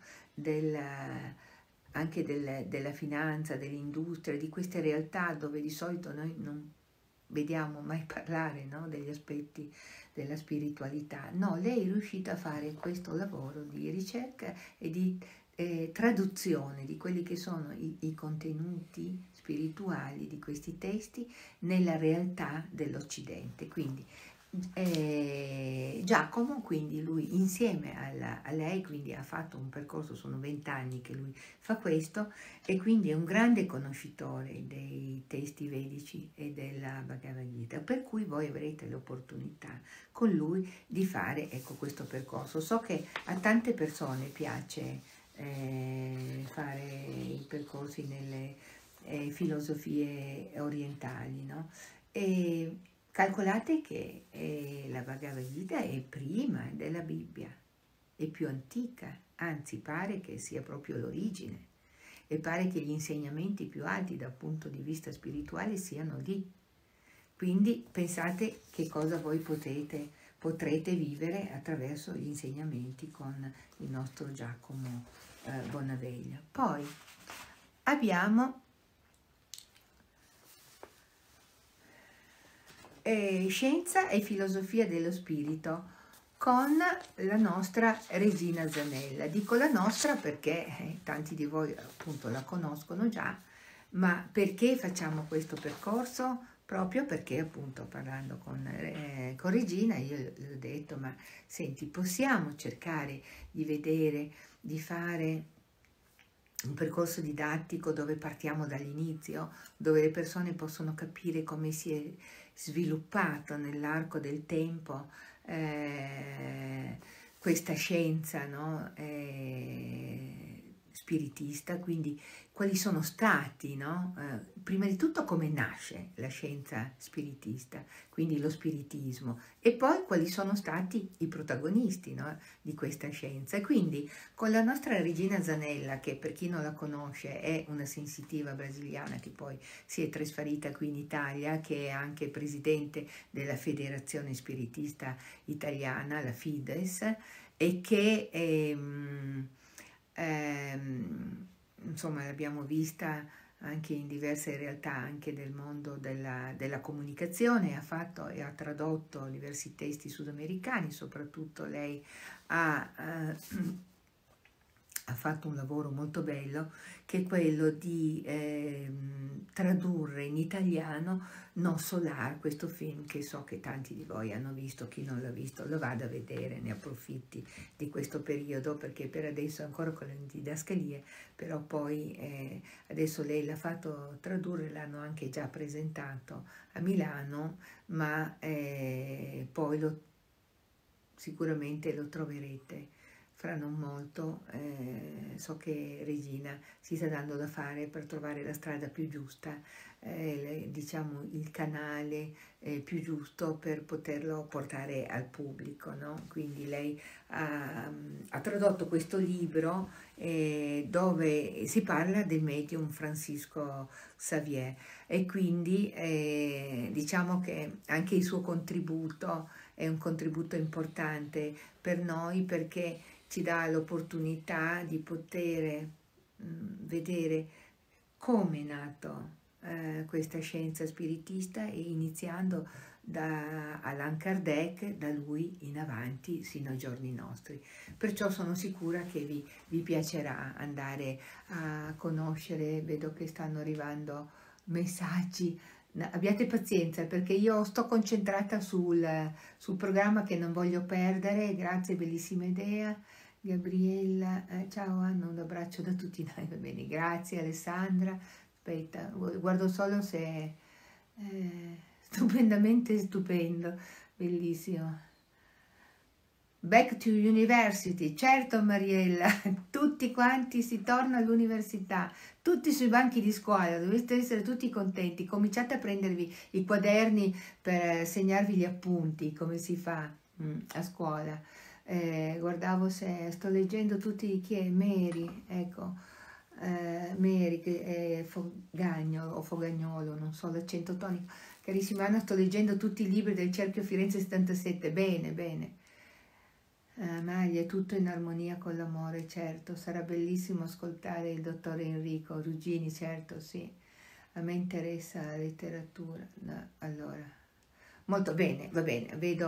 Anche della finanza, dell'industria, di queste realtà dove di solito noi non vediamo mai parlare, no? Degli aspetti della spiritualità. No, lei è riuscita a fare questo lavoro di ricerca e di traduzione di quelli che sono i contenuti spirituali di questi testi nella realtà dell'Occidente. Quindi Giacomo, quindi lui insieme a lei, quindi ha fatto un percorso, sono 20 anni che lui fa questo, e quindi è un grande conoscitore dei testi vedici e della Bhagavad Gita, per cui voi avrete l'opportunità con lui di fare, ecco, questo percorso. So che a tante persone piace fare i percorsi nelle filosofie orientali, no? E Calcolate che la Bhagavad Gita è prima della Bibbia, è più antica, anzi pare che sia proprio l'origine e pare che gli insegnamenti più alti dal punto di vista spirituale siano lì. Quindi pensate che cosa voi potrete vivere attraverso gli insegnamenti con il nostro Giacomo Bonaveglia. Poi abbiamo Scienza e filosofia dello spirito con la nostra Regina Zanella. Dico la nostra perché tanti di voi appunto la conoscono già, ma perché facciamo questo percorso? Proprio perché appunto parlando con Regina io le ho detto, ma senti, possiamo cercare di vedere, di fare un percorso didattico dove partiamo dall'inizio, dove le persone possono capire come si è sviluppato nell'arco del tempo questa scienza, no? Spiritista, quindi quali sono stati, no? Prima di tutto come nasce la scienza spiritista, quindi lo spiritismo, e poi quali sono stati i protagonisti, no? Di questa scienza. E quindi con la nostra Regina Zanella, che per chi non la conosce è una sensitiva brasiliana che poi si è trasferita qui in Italia, che è anche presidente della Federazione Spiritista Italiana, la Fides, e che insomma l'abbiamo vista anche in diverse realtà anche del mondo della comunicazione, ha fatto e ha tradotto diversi testi sudamericani, soprattutto lei ha fatto un lavoro molto bello che è quello di tradurre in italiano Non Solar, questo film che so che tanti di voi hanno visto, chi non l'ha visto lo vada a vedere, ne approfitti di questo periodo perché per adesso è ancora con le didascalie, però poi adesso lei l'ha fatto tradurre, l'hanno anche già presentato a Milano, ma poi sicuramente lo troverete fra non molto. So che Regina si sta dando da fare per trovare la strada più giusta, diciamo il canale più giusto per poterlo portare al pubblico, no? Quindi lei ha tradotto questo libro dove si parla del medium Francisco Xavier e quindi diciamo che anche il suo contributo è un contributo importante per noi perché ci dà l'opportunità di poter vedere come è nato questa scienza spiritista e iniziando da Allan Kardec, da lui in avanti sino ai giorni nostri. Perciò sono sicura che vi piacerà andare a conoscere, vedo che stanno arrivando messaggi. Abbiate pazienza perché io sto concentrata sul programma che non voglio perdere. Grazie, bellissima idea. Gabriella, ciao Anna, un abbraccio da tutti noi, va bene, grazie Alessandra. Aspetta, guardo solo se è stupendamente stupendo, bellissimo. Back to university, certo Mariella, tutti quanti si torna all'università, tutti sui banchi di scuola, dovreste essere tutti contenti, cominciate a prendervi i quaderni per segnarvi gli appunti, come si fa a scuola. Guardavo se sto leggendo tutti, chi è? Mary, ecco, Mary che è Fogagnolo o Fogagnolo, non so l'accento tonico. Carissima Anna, sto leggendo tutti i libri del Cerchio Firenze 77, bene, bene. Maglia, è tutto in armonia con l'amore, certo, sarà bellissimo ascoltare il dottore Enrico Ruggini, certo, sì, a me interessa la letteratura, no, allora, molto bene, va bene, vedo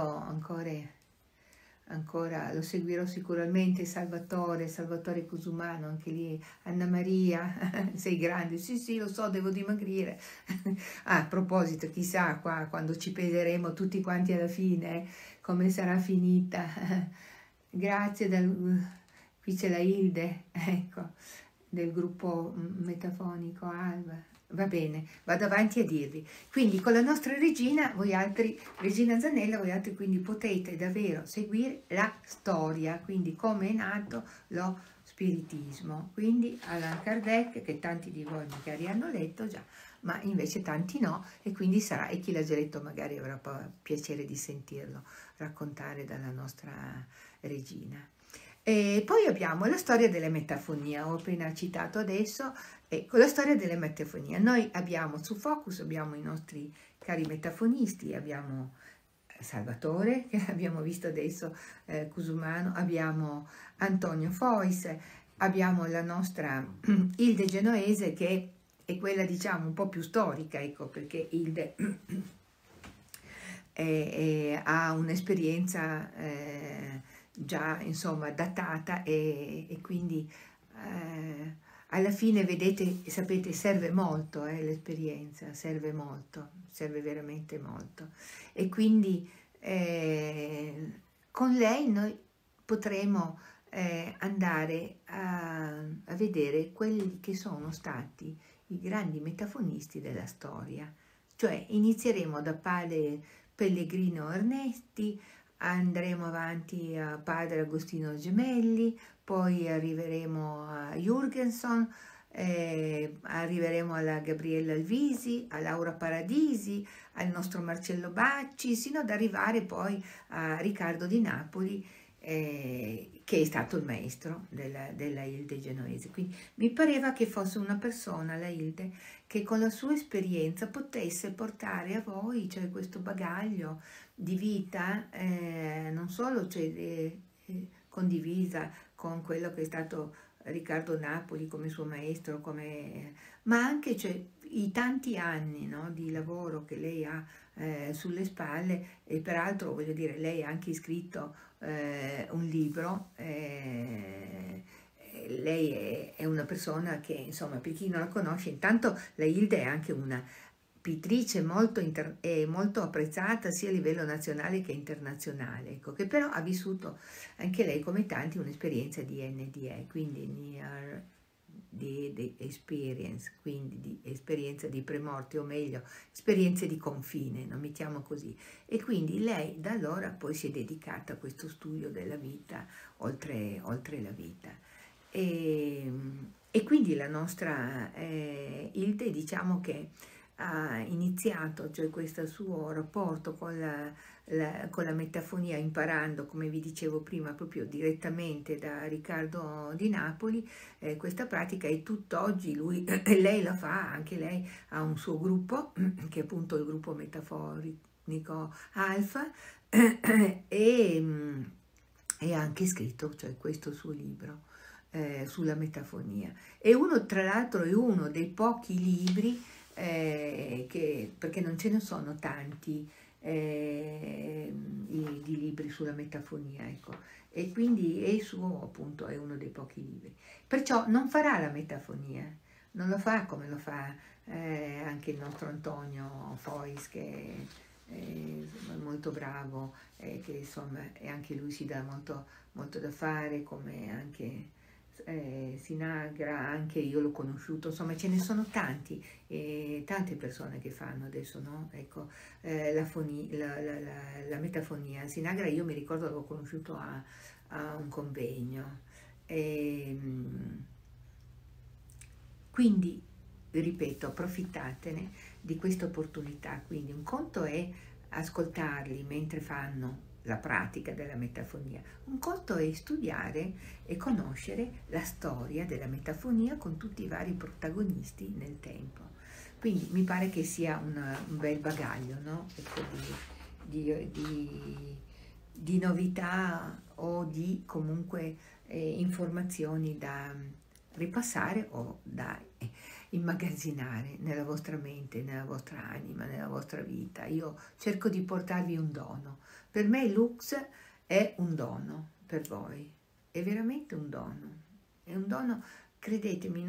ancora lo seguirò sicuramente, Salvatore Cusumano, anche lì, Anna Maria, sei grande, sì lo so, devo dimagrire. A proposito, chissà qua quando ci peseremo tutti quanti alla fine, come sarà finita. Grazie, qui c'è la Hilde, ecco, del gruppo metafonico Alba. Va bene, vado avanti a dirvi. Quindi con la nostra regina, voi altri, Regina Zanella, voi altri quindi potete davvero seguire la storia, quindi come è nato lo spiritismo. Quindi Allan Kardec, che tanti di voi magari hanno letto già, ma invece tanti no, e quindi sarà, e chi l'ha già letto magari avrà piacere di sentirlo raccontare dalla nostra regina. E poi abbiamo la storia delle metafonia, ho appena citato adesso. Ecco, la storia delle metafonia. Noi abbiamo su Focus, abbiamo i nostri cari metafonisti, abbiamo Salvatore, che abbiamo visto adesso, Cusumano, abbiamo Antonio Fois, abbiamo la nostra Hilde Genoese, che è quella diciamo un po' più storica, ecco, perché Hilde ha un'esperienza già insomma datata e quindi alla fine vedete, sapete, serve molto l'esperienza, serve molto, serve veramente molto, e quindi con lei noi potremo andare a vedere quelli che sono stati i grandi metafonisti della storia, cioè inizieremo da padre Pellegrino Ernesti, andremo avanti a padre Agostino Gemelli, poi arriveremo a Jürgenson, arriveremo alla Gabriella Alvisi, a Laura Paradisi, al nostro Marcello Bacci, sino ad arrivare poi a Riccardo di Napoli, che è stato il maestro della Hilde Genoese. Quindi mi pareva che fosse una persona, la Hilde, che con la sua esperienza potesse portare a voi, cioè, questo bagaglio di vita, non solo cioè, condivisa con quello che è stato Riccardo Napoli come suo maestro, ma anche cioè, i tanti anni, no, di lavoro che lei ha sulle spalle, e peraltro voglio dire, lei ha anche scritto un libro. Lei è una persona che, insomma, per chi non la conosce, intanto la Hilde è anche una pittrice molto apprezzata sia a livello nazionale che internazionale, ecco, che però ha vissuto anche lei, come tanti, un'esperienza di NDE, quindi Near Death Experience, quindi di esperienza di premorte, o meglio, esperienze di confine, non mettiamo così. E quindi lei da allora poi si è dedicata a questo studio della vita oltre la vita. E quindi la nostra Hilde, diciamo che ha iniziato, cioè, questo suo rapporto con la metafonia, imparando, come vi dicevo prima, proprio direttamente da Riccardo di Napoli, questa pratica, e tutt'oggi lei la fa, anche lei ha un suo gruppo, che è appunto il gruppo metafonico Alfa, e ha anche scritto, cioè, questo suo libro sulla metafonia. E tra l'altro è uno dei pochi libri, perché non ce ne sono tanti di libri sulla metafonia, ecco, e quindi è suo, appunto, è uno dei pochi libri. Perciò non farà la metafonia, non lo fa come lo fa anche il nostro Antonio Fois, che è molto bravo, che insomma, e anche lui si dà molto, molto da fare, come anche Sinagra, anche io l'ho conosciuto, insomma ce ne sono tanti, tante persone che fanno adesso, no? Ecco, la metafonia. Sinagra, io mi ricordo, l'avevo conosciuto a un convegno, quindi ripeto, approfittatene di questa opportunità. Quindi un conto è ascoltarli mentre fanno la pratica della metafonia, un conto è studiare e conoscere la storia della metafonia con tutti i vari protagonisti nel tempo. Quindi mi pare che sia un bel bagaglio, no? Ecco, di novità, o di comunque informazioni da ripassare o da immagazzinare nella vostra mente, nella vostra anima, nella vostra vita. Io cerco di portarvi un dono. Per me Lux è un dono per voi, è veramente un dono. È un dono, credetemi,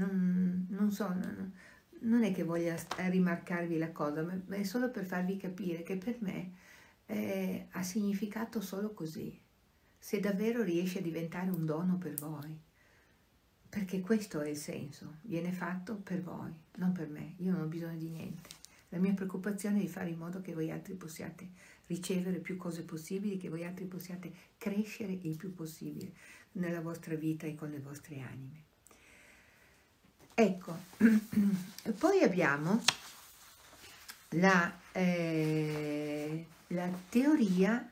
non è che voglia rimarcarvi la cosa, ma è solo per farvi capire che per me ha significato solo così, se davvero riesce a diventare un dono per voi. perché questo è il senso, viene fatto per voi, non per me, io non ho bisogno di niente. La mia preoccupazione è di fare in modo che voi altri possiate ricevere più cose possibili, che voi altri possiate crescere il più possibile nella vostra vita e con le vostre anime. Ecco, poi abbiamo la teoria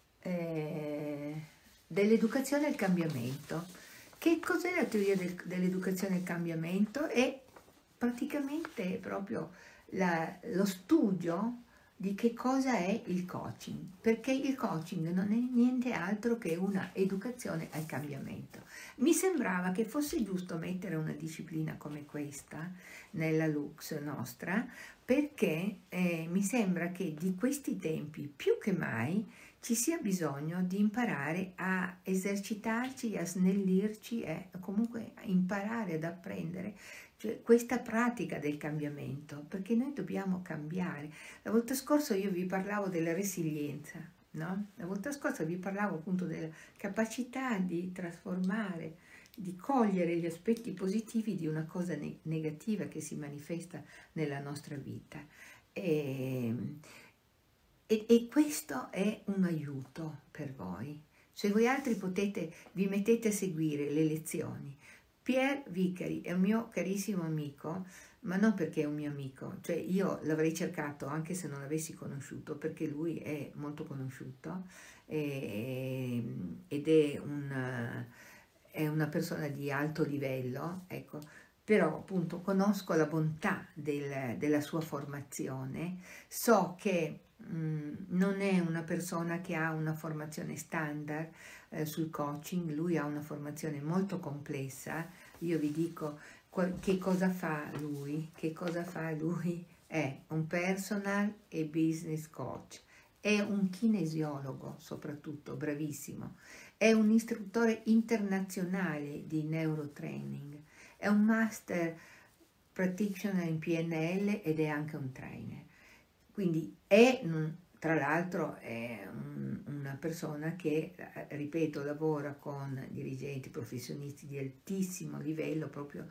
dell'educazione al cambiamento. Che cos'è la teoria dell'educazione al cambiamento? È praticamente proprio lo studio di che cosa è il coaching, perché il coaching non è niente altro che una educazione al cambiamento. Mi sembrava che fosse giusto mettere una disciplina come questa nella Lux nostra, perché mi sembra che di questi tempi più che mai ci sia bisogno di imparare a esercitarci, a snellirci e comunque a imparare ad apprendere questa pratica del cambiamento, perché noi dobbiamo cambiare. La volta scorsa io vi parlavo della resilienza, no? La volta scorsa vi parlavo appunto della capacità di trasformare, di cogliere gli aspetti positivi di una cosa negativa che si manifesta nella nostra vita. E questo è un aiuto per voi. Se voi altri vi mettete a seguire le lezioni. Pierre Vicari è un mio carissimo amico, ma non perché è un mio amico, cioè io l'avrei cercato anche se non l'avessi conosciuto, perché lui è molto conosciuto ed è una persona di alto livello, ecco. Però appunto conosco la bontà della sua formazione, so che non è una persona che ha una formazione standard sul coaching, lui ha una formazione molto complessa. Io vi dico che cosa fa lui. Che cosa fa lui? È un personal e business coach, è un kinesiologo soprattutto, bravissimo, è un istruttore internazionale di neurotraining, è un master practitioner in PNL ed è anche un trainer. Quindi tra l'altro è una persona che, ripeto, lavora con dirigenti, professionisti di altissimo livello, proprio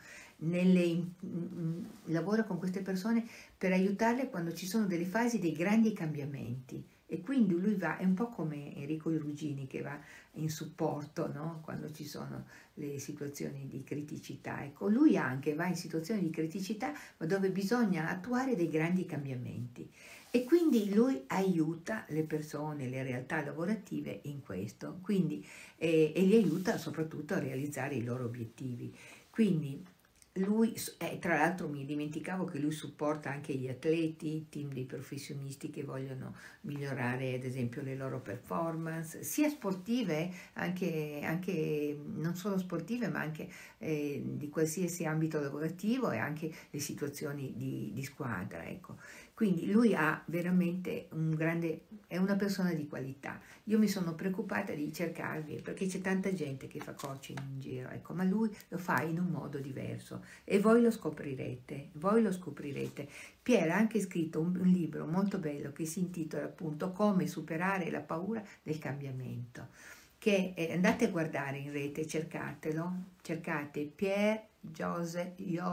lavora con queste persone per aiutarle quando ci sono delle fasi dei grandi cambiamenti. E quindi lui è un po' come Enrico Ruggini che va in supporto, no? Quando ci sono le situazioni di criticità. Ecco, lui anche va in situazioni di criticità, ma dove bisogna attuare dei grandi cambiamenti. E quindi lui aiuta le persone, le realtà lavorative in questo, quindi, e li aiuta soprattutto a realizzare i loro obiettivi. Quindi lui, tra l'altro mi dimenticavo che lui supporta anche gli atleti, i team di professionisti che vogliono migliorare ad esempio le loro performance, sia sportive, anche non solo sportive, ma anche di qualsiasi ambito lavorativo e anche le situazioni di squadra, ecco. Quindi lui ha veramente è una persona di qualità. Io mi sono preoccupata di cercarvi perché c'è tanta gente che fa coaching in giro, ecco, ma lui lo fa in un modo diverso e voi lo scoprirete, Pierre ha anche scritto un libro molto bello che si intitola appunto Come superare la paura del cambiamento, che andate a guardare in rete, cercatelo, cercate Pierre Joseph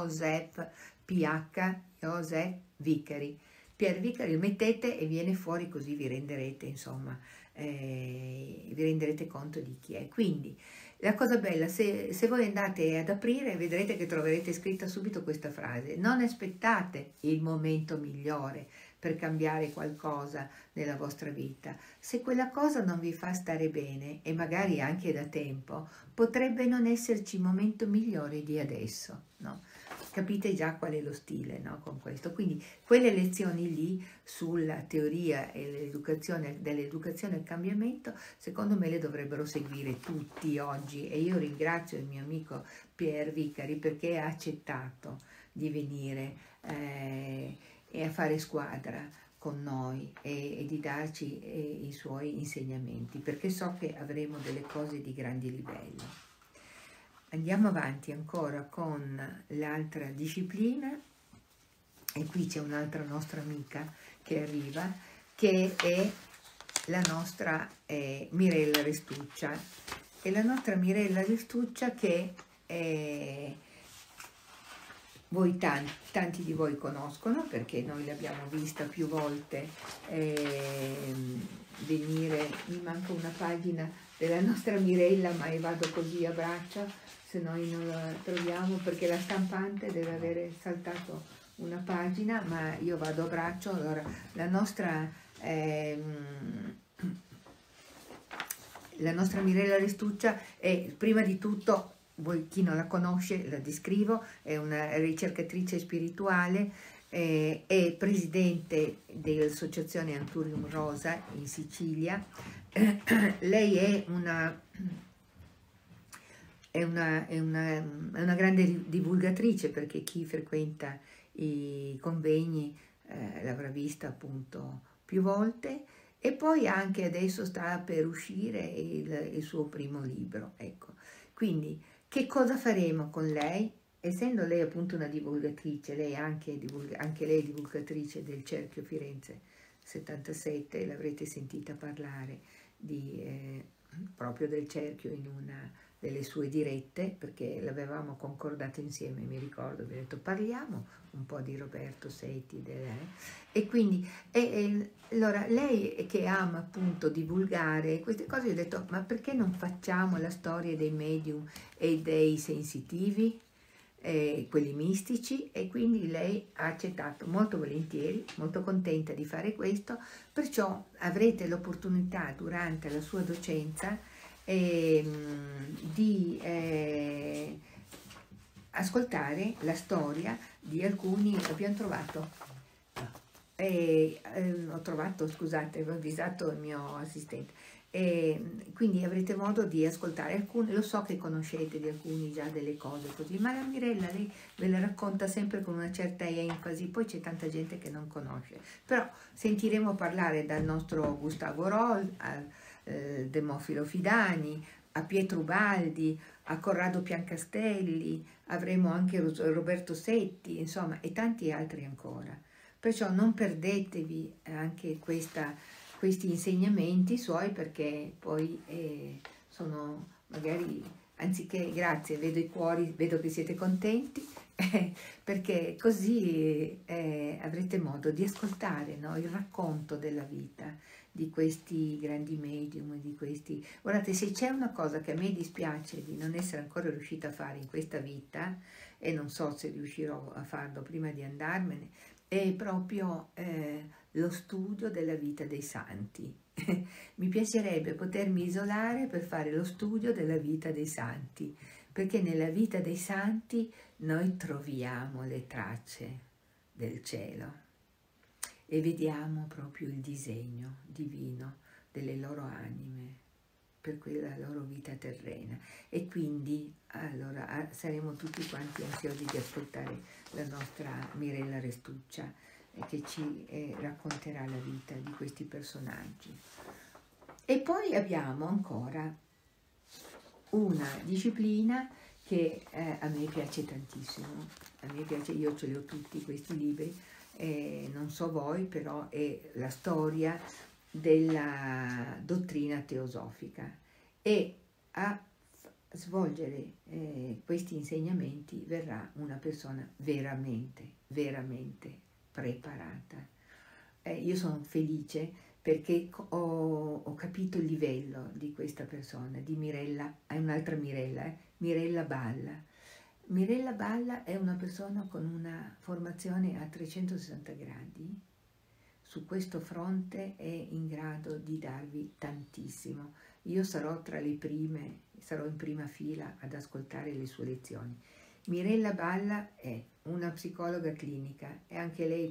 Vicari. Pierre Vicari, lo mettete e viene fuori, così vi renderete, insomma, vi renderete conto di chi è. Quindi la cosa bella, se voi andate ad aprire, vedrete che troverete scritta subito questa frase: non aspettate il momento migliore per cambiare qualcosa nella vostra vita. Se quella cosa non vi fa stare bene, e magari anche da tempo, potrebbe non esserci momento migliore di adesso, no? Capite già qual è lo stile, no? Con questo. Quindi quelle lezioni lì sulla teoria e dell'educazione al cambiamento, secondo me le dovrebbero seguire tutti oggi, e io ringrazio il mio amico Pierre Vicari perché ha accettato di venire e a fare squadra con noi e di darci i suoi insegnamenti, perché so che avremo delle cose di grandi livello. Andiamo avanti ancora con l'altra disciplina, e qui c'è un'altra nostra amica che arriva, che è la nostra Mirella Restuccia. E la nostra Mirella Restuccia che voi tanti di voi conoscono, perché noi l'abbiamo vista più volte venire. Mi manca una pagina della nostra Mirella, ma vado così a braccia, se noi non la troviamo, perché la stampante deve avere saltato una pagina, ma io vado a braccio. Allora, la nostra Mirella Restuccia è, prima di tutto, voi chi non la conosce, la descrivo, è una ricercatrice spirituale, è presidente dell'associazione Anturium Rosa in Sicilia. Lei è una grande divulgatrice, perché chi frequenta i convegni l'avrà vista appunto più volte, e poi anche adesso sta per uscire il suo primo libro, ecco. Quindi che cosa faremo con lei? Essendo lei appunto una divulgatrice, lei anche lei è divulgatrice del Cerchio Firenze 77, l'avrete sentita parlare proprio del cerchio in una delle sue dirette, perché l'avevamo concordato insieme, mi ricordo, vi ho detto parliamo un po' di Roberto Setti, e quindi allora lei che ama appunto divulgare queste cose, io ho detto ma perché non facciamo la storia dei medium e dei sensitivi, quelli mistici, e quindi lei ha accettato molto volentieri, molto contenta di fare questo, perciò avrete l'opportunità durante la sua docenza di ascoltare la storia di alcuni. Abbiamo trovato, ho trovato, scusate, ho avvisato il mio assistente, quindi avrete modo di ascoltare alcuni. Lo so che conoscete di alcuni già delle cose così, ma la Mirella lei ve le racconta sempre con una certa enfasi, poi c'è tanta gente che non conosce, però sentiremo parlare dal nostro Gustavo Roll, al Demofilo Fidani, a Pietro Ubaldi, a Corrado Piancastelli, avremo anche Roberto Setti, insomma, e tanti altri ancora. Perciò non perdetevi anche questi insegnamenti suoi, perché poi sono magari, anziché, grazie, vedo i cuori, vedo che siete contenti, perché così avrete modo di ascoltare, no, il racconto della vita di questi grandi medium, di questi. Guardate, se c'è una cosa che a me dispiace di non essere ancora riuscita a fare in questa vita, e non so se riuscirò a farlo prima di andarmene, è proprio lo studio della vita dei santi. Mi piacerebbe potermi isolare per fare lo studio della vita dei santi, perché nella vita dei santi noi troviamo le tracce del cielo e vediamo proprio il disegno divino delle loro anime per quella loro vita terrena, e quindi allora saremo tutti quanti ansiosi di ascoltare la nostra Mirella Restuccia, che ci racconterà la vita di questi personaggi. E poi abbiamo ancora una disciplina che a me piace tantissimo, a me piace, io ce li ho tutti questi libri, non so voi, però è la storia della dottrina teosofica, e a svolgere questi insegnamenti verrà una persona veramente, veramente preparata. Io sono felice perché ho capito il livello di questa persona, di Mirella, è un'altra Mirella, Mirella Balla. Mirella Balla è una persona con una formazione a 360 gradi, su questo fronte è in grado di darvi tantissimo. Io sarò tra le prime, sarò in prima fila ad ascoltare le sue lezioni. Mirella Balla è una psicologa clinica, è anche lei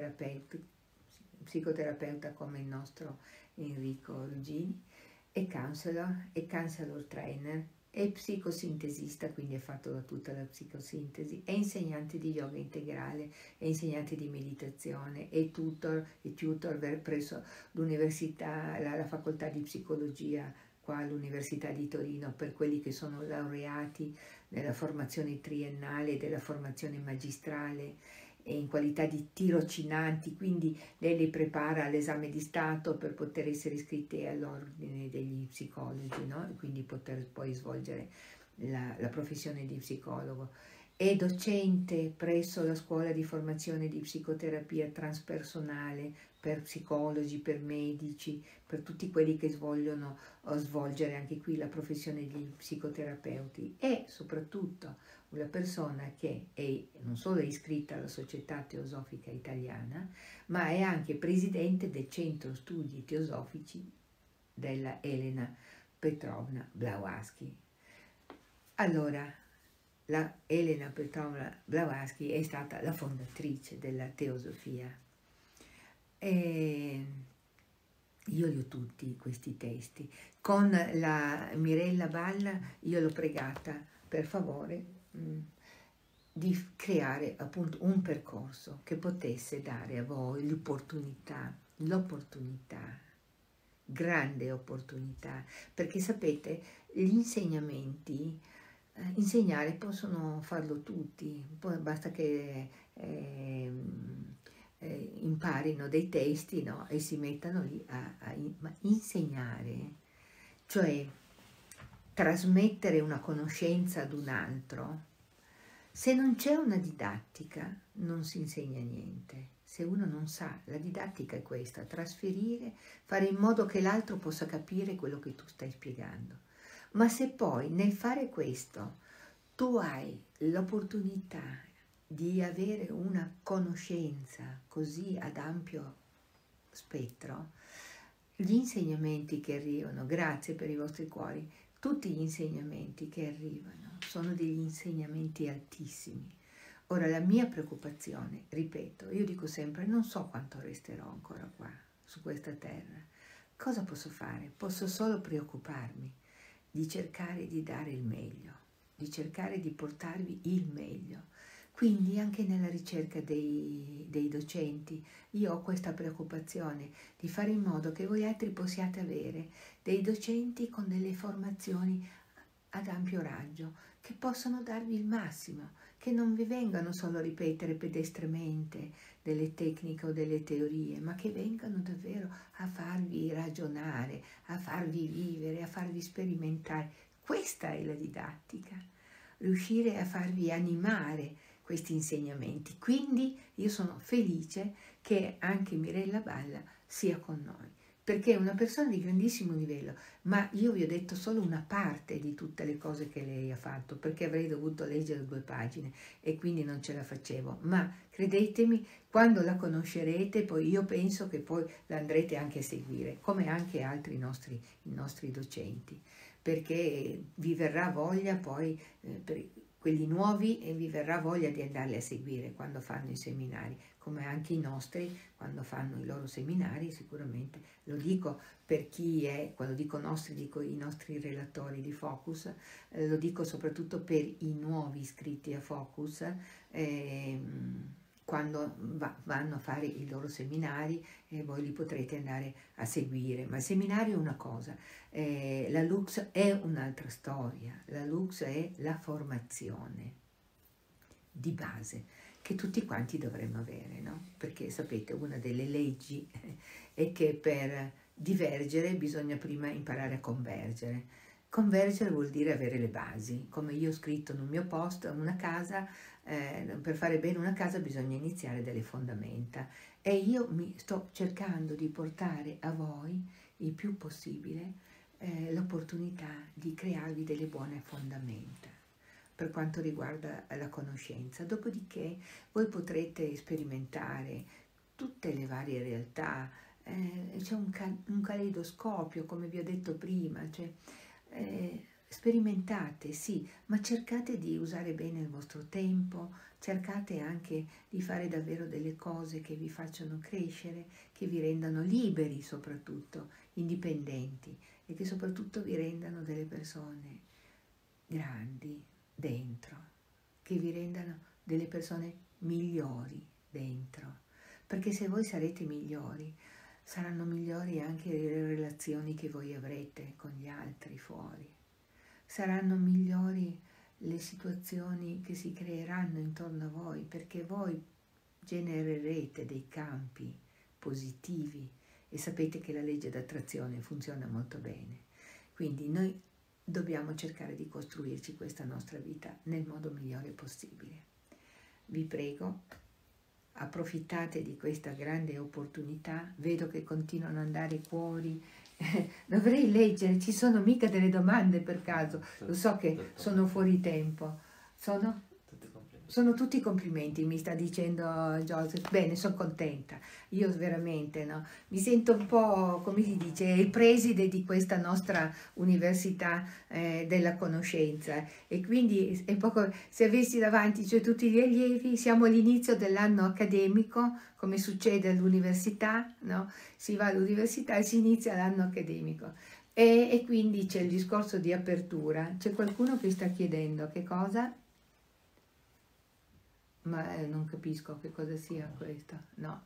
psicoterapeuta come il nostro Enrico Ruggini, è counselor trainer, è psicosintesista, quindi è fatto da tutta la psicosintesi, è insegnante di yoga integrale, è insegnante di meditazione, è tutor presso l'università, la facoltà di psicologia qua all'Università di Torino per quelli che sono laureati nella formazione triennale e della formazione magistrale, e in qualità di tirocinanti, quindi lei li prepara all'esame di Stato per poter essere iscritti all'ordine degli psicologi, no? E quindi poter poi svolgere la professione di psicologo. È docente presso la scuola di formazione di psicoterapia transpersonale per psicologi, per medici, per tutti quelli che vogliono svolgere anche qui la professione di psicoterapeuti, e soprattutto una persona che non solo è iscritta alla Società Teosofica Italiana, ma è anche presidente del Centro Studi Teosofici della Elena Petrovna Blavatsky. Allora, la Elena Petrovna Blavatsky è stata la fondatrice della teosofia, e io li ho tutti questi testi. Con la Mirella Balla io l'ho pregata per favore di creare appunto un percorso che potesse dare a voi l'opportunità, grande opportunità, perché sapete, gli insegnamenti, insegnare possono farlo tutti, poi basta che imparino dei testi, no? E si mettano lì ma insegnare, cioè trasmettere una conoscenza ad un altro, se non c'è una didattica non si insegna niente. Se uno non sa, la didattica è questa, trasferire, fare in modo che l'altro possa capire quello che tu stai spiegando. Ma se poi nel fare questo tu hai l'opportunità di avere una conoscenza così ad ampio spettro, gli insegnamenti che arrivano, grazie per i vostri cuori, tutti gli insegnamenti che arrivano sono degli insegnamenti altissimi. Ora, la mia preoccupazione, ripeto, io dico sempre, non so quanto resterò ancora qua, su questa terra. Cosa posso fare? Posso solo preoccuparmi di cercare di dare il meglio, di cercare di portarvi il meglio. Quindi anche nella ricerca dei docenti io ho questa preoccupazione di fare in modo che voi altri possiate avere dei docenti con delle formazioni ad ampio raggio, che possano darvi il massimo, che non vi vengano solo a ripetere pedestremente delle tecniche o delle teorie, ma che vengano davvero a farvi ragionare, a farvi vivere, a farvi sperimentare. Questa è la didattica, riuscire a farvi animare questi insegnamenti. Quindi io sono felice che anche Mirella Balla sia con noi, perché è una persona di grandissimo livello, ma io vi ho detto solo una parte di tutte le cose che lei ha fatto, perché avrei dovuto leggere 2 pagine e quindi non ce la facevo, ma credetemi, quando la conoscerete, poi io penso che poi la andrete anche a seguire, come anche altri i nostri docenti, perché vi verrà voglia poi, per quelli nuovi, e vi verrà voglia di andarli a seguire quando fanno i seminari, come anche i nostri quando fanno i loro seminari. Sicuramente lo dico per chi è, quando dico nostri dico i nostri relatori di Focus, lo dico soprattutto per i nuovi iscritti a Focus, quando vanno a fare i loro seminari, voi li potrete andare a seguire. Ma il seminario è una cosa, la Lux è un'altra storia. La Lux è la formazione di base che tutti quanti dovremmo avere, no? Perché sapete, una delle leggi è che per divergere bisogna prima imparare a convergere. Convergere vuol dire avere le basi, come io ho scritto nel mio post, una casa, per fare bene una casa bisogna iniziare dalle fondamenta, e io mi sto cercando di portare a voi il più possibile l'opportunità di crearvi delle buone fondamenta per quanto riguarda la conoscenza. Dopodiché voi potrete sperimentare tutte le varie realtà, c'è un caleidoscopio, come vi ho detto prima, cioè sperimentate, sì, ma cercate di usare bene il vostro tempo, cercate anche di fare davvero delle cose che vi facciano crescere, che vi rendano liberi soprattutto, indipendenti, e che soprattutto vi rendano delle persone grandi dentro, che vi rendano delle persone migliori dentro, perché se voi sarete migliori, saranno migliori anche le relazioni che voi avrete con gli altri fuori, saranno migliori le situazioni che si creeranno intorno a voi, perché voi genererete dei campi positivi, e sapete che la legge d'attrazione funziona molto bene. Quindi noi dobbiamo cercare di costruirci questa nostra vita nel modo migliore possibile. Vi prego, approfittate di questa grande opportunità, vedo che continuano ad andare fuori, dovrei leggere, ci sono mica delle domande per caso, lo so che sono fuori tempo, sono tutti complimenti, mi sta dicendo Joseph. Bene, sono contenta, io veramente, no? Mi sento un po', come si dice, il preside di questa nostra università della conoscenza, e quindi è poco, se avessi davanti, cioè, tutti gli allievi, siamo all'inizio dell'anno accademico, come succede all'università, no? Si va all'università e si inizia l'anno accademico. E quindi c'è il discorso di apertura. C'è qualcuno che sta chiedendo che cosa? Ma non capisco che cosa sia questo, no.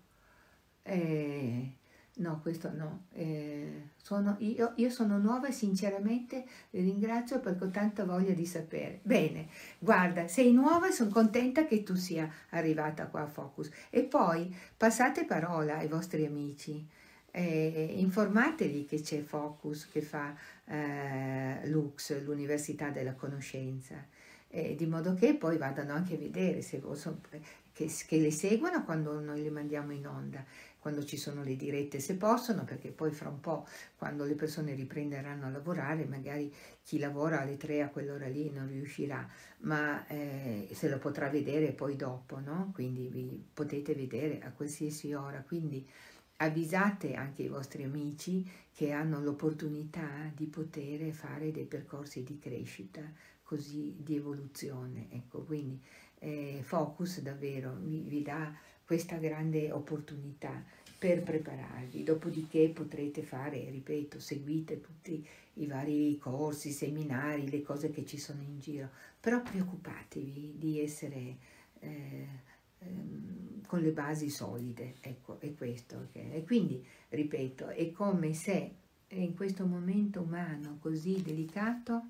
No, questo no. Io sono nuova e sinceramente vi ringrazio perché ho tanta voglia di sapere. Bene, guarda, sei nuova e sono contenta che tu sia arrivata qua a Focus. E poi passate parola ai vostri amici. Informatevi che c'è Focus, che fa Lux, l'Università della Conoscenza, di modo che poi vadano anche a vedere che le seguano quando noi le mandiamo in onda, quando ci sono le dirette, se possono, perché poi fra un po', quando le persone riprenderanno a lavorare, magari chi lavora alle 3 a quell'ora lì non riuscirà, ma se lo potrà vedere poi dopo, no? Quindi vi potete vedere a qualsiasi ora, quindi avvisate anche i vostri amici che hanno l'opportunità di poter fare dei percorsi di crescita, così di evoluzione, ecco. Quindi Focus davvero vi dà questa grande opportunità per prepararvi, dopodiché potrete fare, ripeto, seguite tutti i vari corsi, seminari, le cose che ci sono in giro, però preoccupatevi di essere con le basi solide, ecco, è questo. Okay? E quindi, ripeto, è come se in questo momento umano così delicato,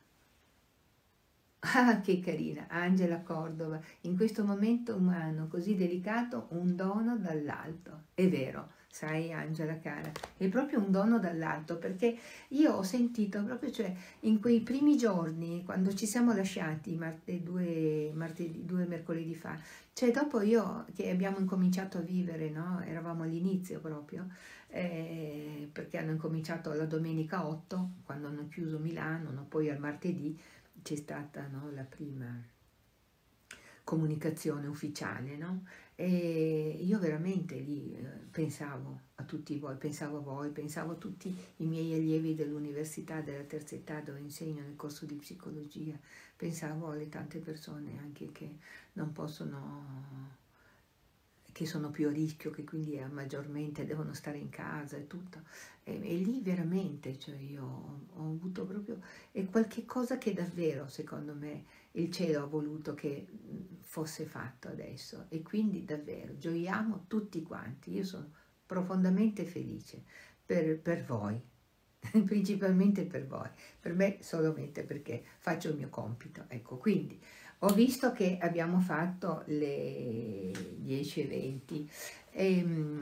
ah, che carina, Angela Cordova, in questo momento umano così delicato, un dono dall'alto. È vero, sai Angela cara, è proprio un dono dall'alto, perché io ho sentito proprio, cioè, in quei primi giorni, quando ci siamo lasciati, due mercoledì fa, cioè dopo io che abbiamo incominciato a vivere, no? Eravamo all'inizio proprio, perché hanno incominciato la domenica 8, quando hanno chiuso Milano, no? Poi al martedì, c'è stata, no, la prima comunicazione ufficiale, no? E io veramente lì pensavo a tutti voi, pensavo a voi, pensavo a tutti i miei allievi dell'università della terza età dove insegno nel corso di psicologia, pensavo alle tante persone anche che non possono, che sono più a rischio, che quindi maggiormente devono stare in casa e tutto, e lì veramente, cioè io ho avuto proprio, è qualche cosa che davvero, secondo me, il cielo ha voluto che fosse fatto adesso, e quindi davvero gioiamo tutti quanti. Io sono profondamente felice per voi, principalmente per voi, per me solamente perché faccio il mio compito, ecco. Quindi ho visto che abbiamo fatto le 10:20 e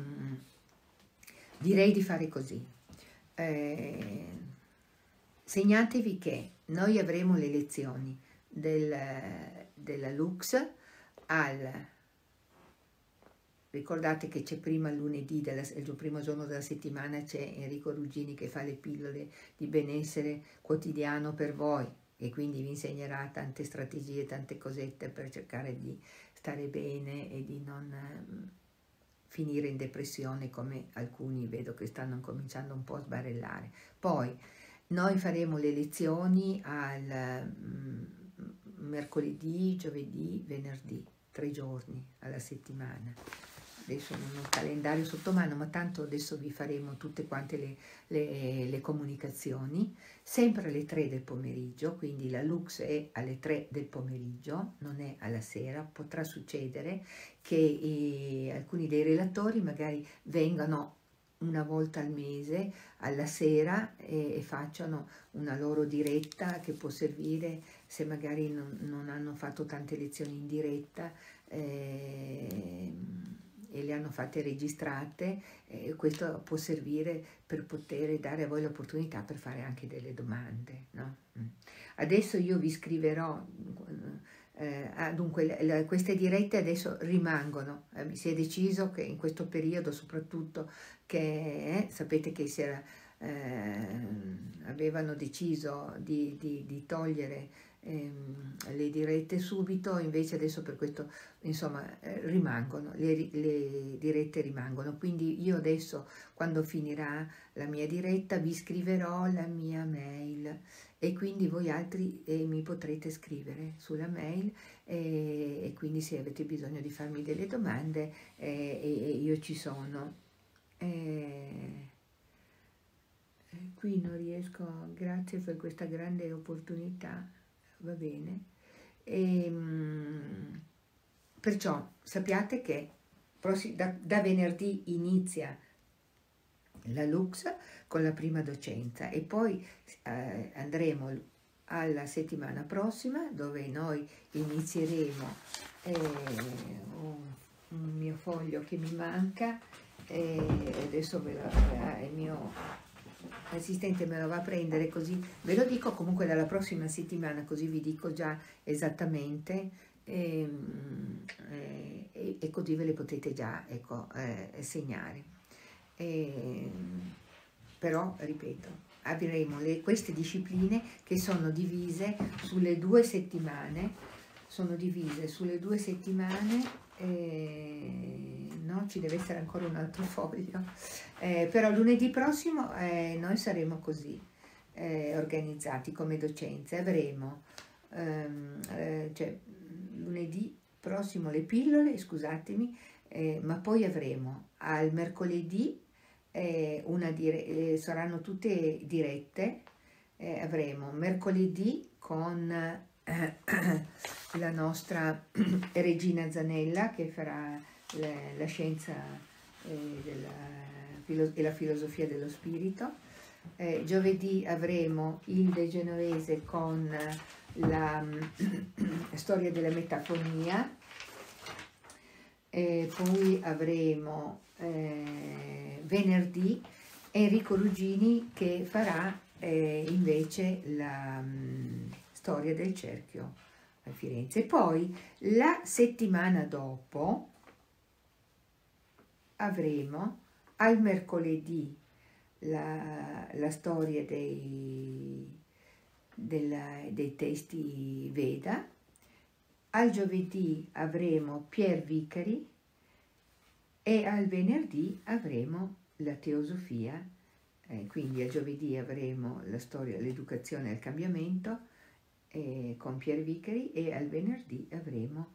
direi di fare così. Segnatevi che noi avremo le lezioni della Lux ricordate che c'è prima il lunedì, il primo giorno della settimana, c'è Enrico Ruggini che fa le pillole di benessere quotidiano per voi, e quindi vi insegnerà tante strategie, tante cosette per cercare di stare bene e di non finire in depressione, come alcuni vedo che stanno cominciando un po' a sbarellare. Poi noi faremo le lezioni al mercoledì, giovedì, venerdì, 3 giorni alla settimana. Adesso non ho il calendario sotto mano, ma tanto adesso vi faremo tutte quante le comunicazioni, sempre alle 3 del pomeriggio, quindi la Lux è alle 3 del pomeriggio, non è alla sera. Potrà succedere che alcuni dei relatori magari vengano una volta al mese alla sera e facciano una loro diretta che può servire se magari non hanno fatto tante lezioni in diretta, e le hanno fatte registrate, questo può servire per poter dare a voi l'opportunità per fare anche delle domande, no? Adesso io vi scriverò, dunque queste dirette adesso rimangono, si è deciso che in questo periodo soprattutto, che sapete che avevano deciso di togliere le dirette subito, invece adesso per questo insomma rimangono, le dirette rimangono, quindi io adesso quando finirà la mia diretta vi scriverò la mia mail e quindi voi altri mi potrete scrivere sulla mail e quindi se avete bisogno di farmi delle domande io ci sono. Qui non riesco, grazie per questa grande opportunità, va bene. Perciò sappiate che da venerdì inizia la Lux con la prima docenza e poi andremo alla settimana prossima dove noi inizieremo un mio foglio che mi manca e adesso il mio assistente me lo va a prendere, così ve lo dico comunque dalla prossima settimana, così vi dico già esattamente e così ve le potete già segnare. Però ripeto, avremo queste discipline che sono divise sulle 2 settimane, no, ci deve essere ancora un altro foglio, però lunedì prossimo noi saremo così organizzati come docenze, avremo cioè, lunedì prossimo le pillole, scusatemi, ma poi avremo al mercoledì saranno tutte dirette, avremo mercoledì con la nostra Regina Zanella che farà la scienza e la filosofia dello spirito, giovedì avremo il De Genovese con la storia della metafonia, poi avremo venerdì Enrico Ruggini che farà invece la storia del cerchio a Firenze. Poi la settimana dopo avremo al mercoledì la storia dei testi Veda, al giovedì avremo Pier Vicari e al venerdì avremo la teosofia, quindi al giovedì avremo la storia, l'educazione al cambiamento con Pier Vicari e al venerdì avremo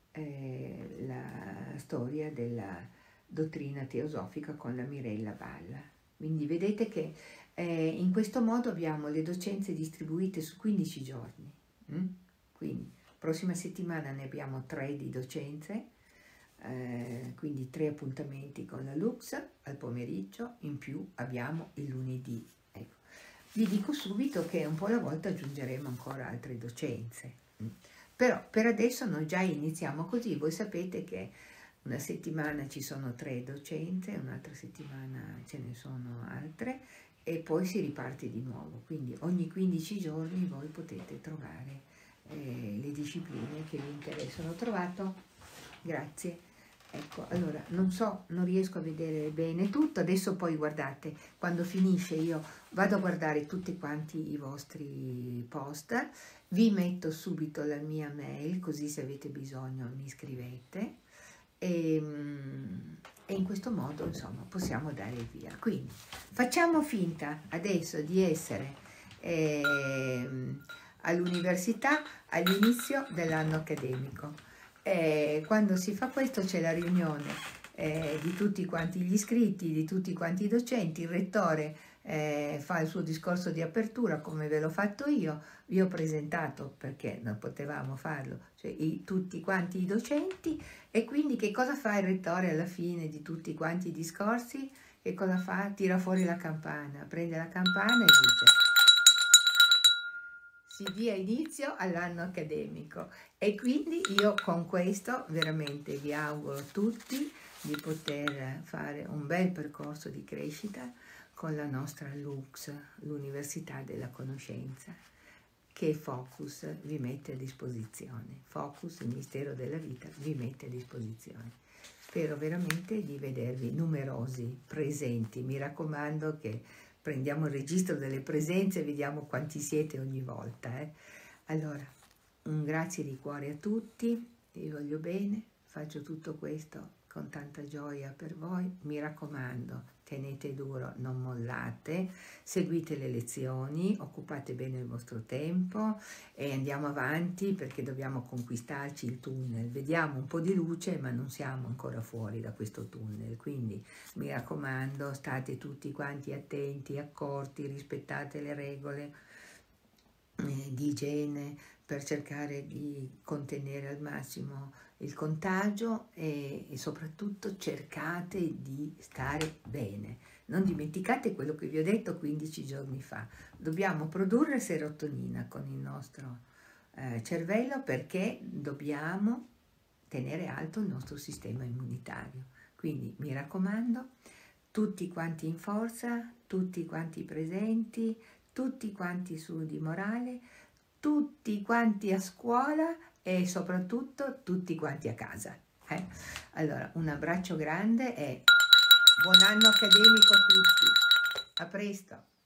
la storia della dottrina teosofica con la Mirella Balla. Quindi vedete che in questo modo abbiamo le docenze distribuite su 15 giorni. Quindi prossima settimana ne abbiamo 3 di docenze, quindi 3 appuntamenti con la Lux al pomeriggio, in più abbiamo il lunedì. Ecco. Vi dico subito che un po' alla volta aggiungeremo ancora altre docenze, però per adesso noi già iniziamo così. Voi sapete che una settimana ci sono 3 docenze, un'altra settimana ce ne sono altre e poi si riparte di nuovo, quindi ogni 15 giorni voi potete trovare le discipline che vi interessano. Ho trovato? Grazie. Ecco, allora, non riesco a vedere bene tutto, adesso poi guardate, quando finisce io vado a guardare tutti quanti i vostri post, vi metto subito la mia mail, così se avete bisogno mi scrivete e in questo modo, insomma, possiamo dare il via. Quindi, facciamo finta adesso di essere all'università all'inizio dell'anno accademico. Quando si fa questo c'è la riunione di tutti quanti gli iscritti, di tutti quanti i docenti, il rettore fa il suo discorso di apertura come ve l'ho fatto io, vi ho presentato perché non potevamo farlo, cioè tutti quanti i docenti, e quindi che cosa fa il rettore alla fine di tutti quanti i discorsi? Che cosa fa? Tira fuori la campana, prende la campana e dice: si dia inizio all'anno accademico. E quindi io con questo veramente vi auguro tutti di poter fare un bel percorso di crescita con la nostra LUX, l'Università della Conoscenza, che Focus vi mette a disposizione. Focus, il mistero della vita, vi mette a disposizione. Spero veramente di vedervi numerosi, presenti. Mi raccomando che prendiamo il registro delle presenze e vediamo quanti siete ogni volta. Allora, un grazie di cuore a tutti, vi voglio bene, faccio tutto questo con tanta gioia per voi. Mi raccomando, tenete duro, non mollate, seguite le lezioni, occupate bene il vostro tempo e andiamo avanti perché dobbiamo conquistarci il tunnel. Vediamo un po' di luce, ma non siamo ancora fuori da questo tunnel, quindi mi raccomando, state tutti quanti attenti, accorti, rispettate le regole di igiene per cercare di contenere al massimo il contagio e soprattutto cercate di stare bene. Non dimenticate quello che vi ho detto 15 giorni fa. Dobbiamo produrre serotonina con il nostro cervello perché dobbiamo tenere alto il nostro sistema immunitario. Quindi mi raccomando, tutti quanti in forza, tutti quanti presenti, tutti quanti su di morale, tutti quanti a scuola e soprattutto tutti quanti a casa. Allora, un abbraccio grande e buon anno accademico a tutti. A presto!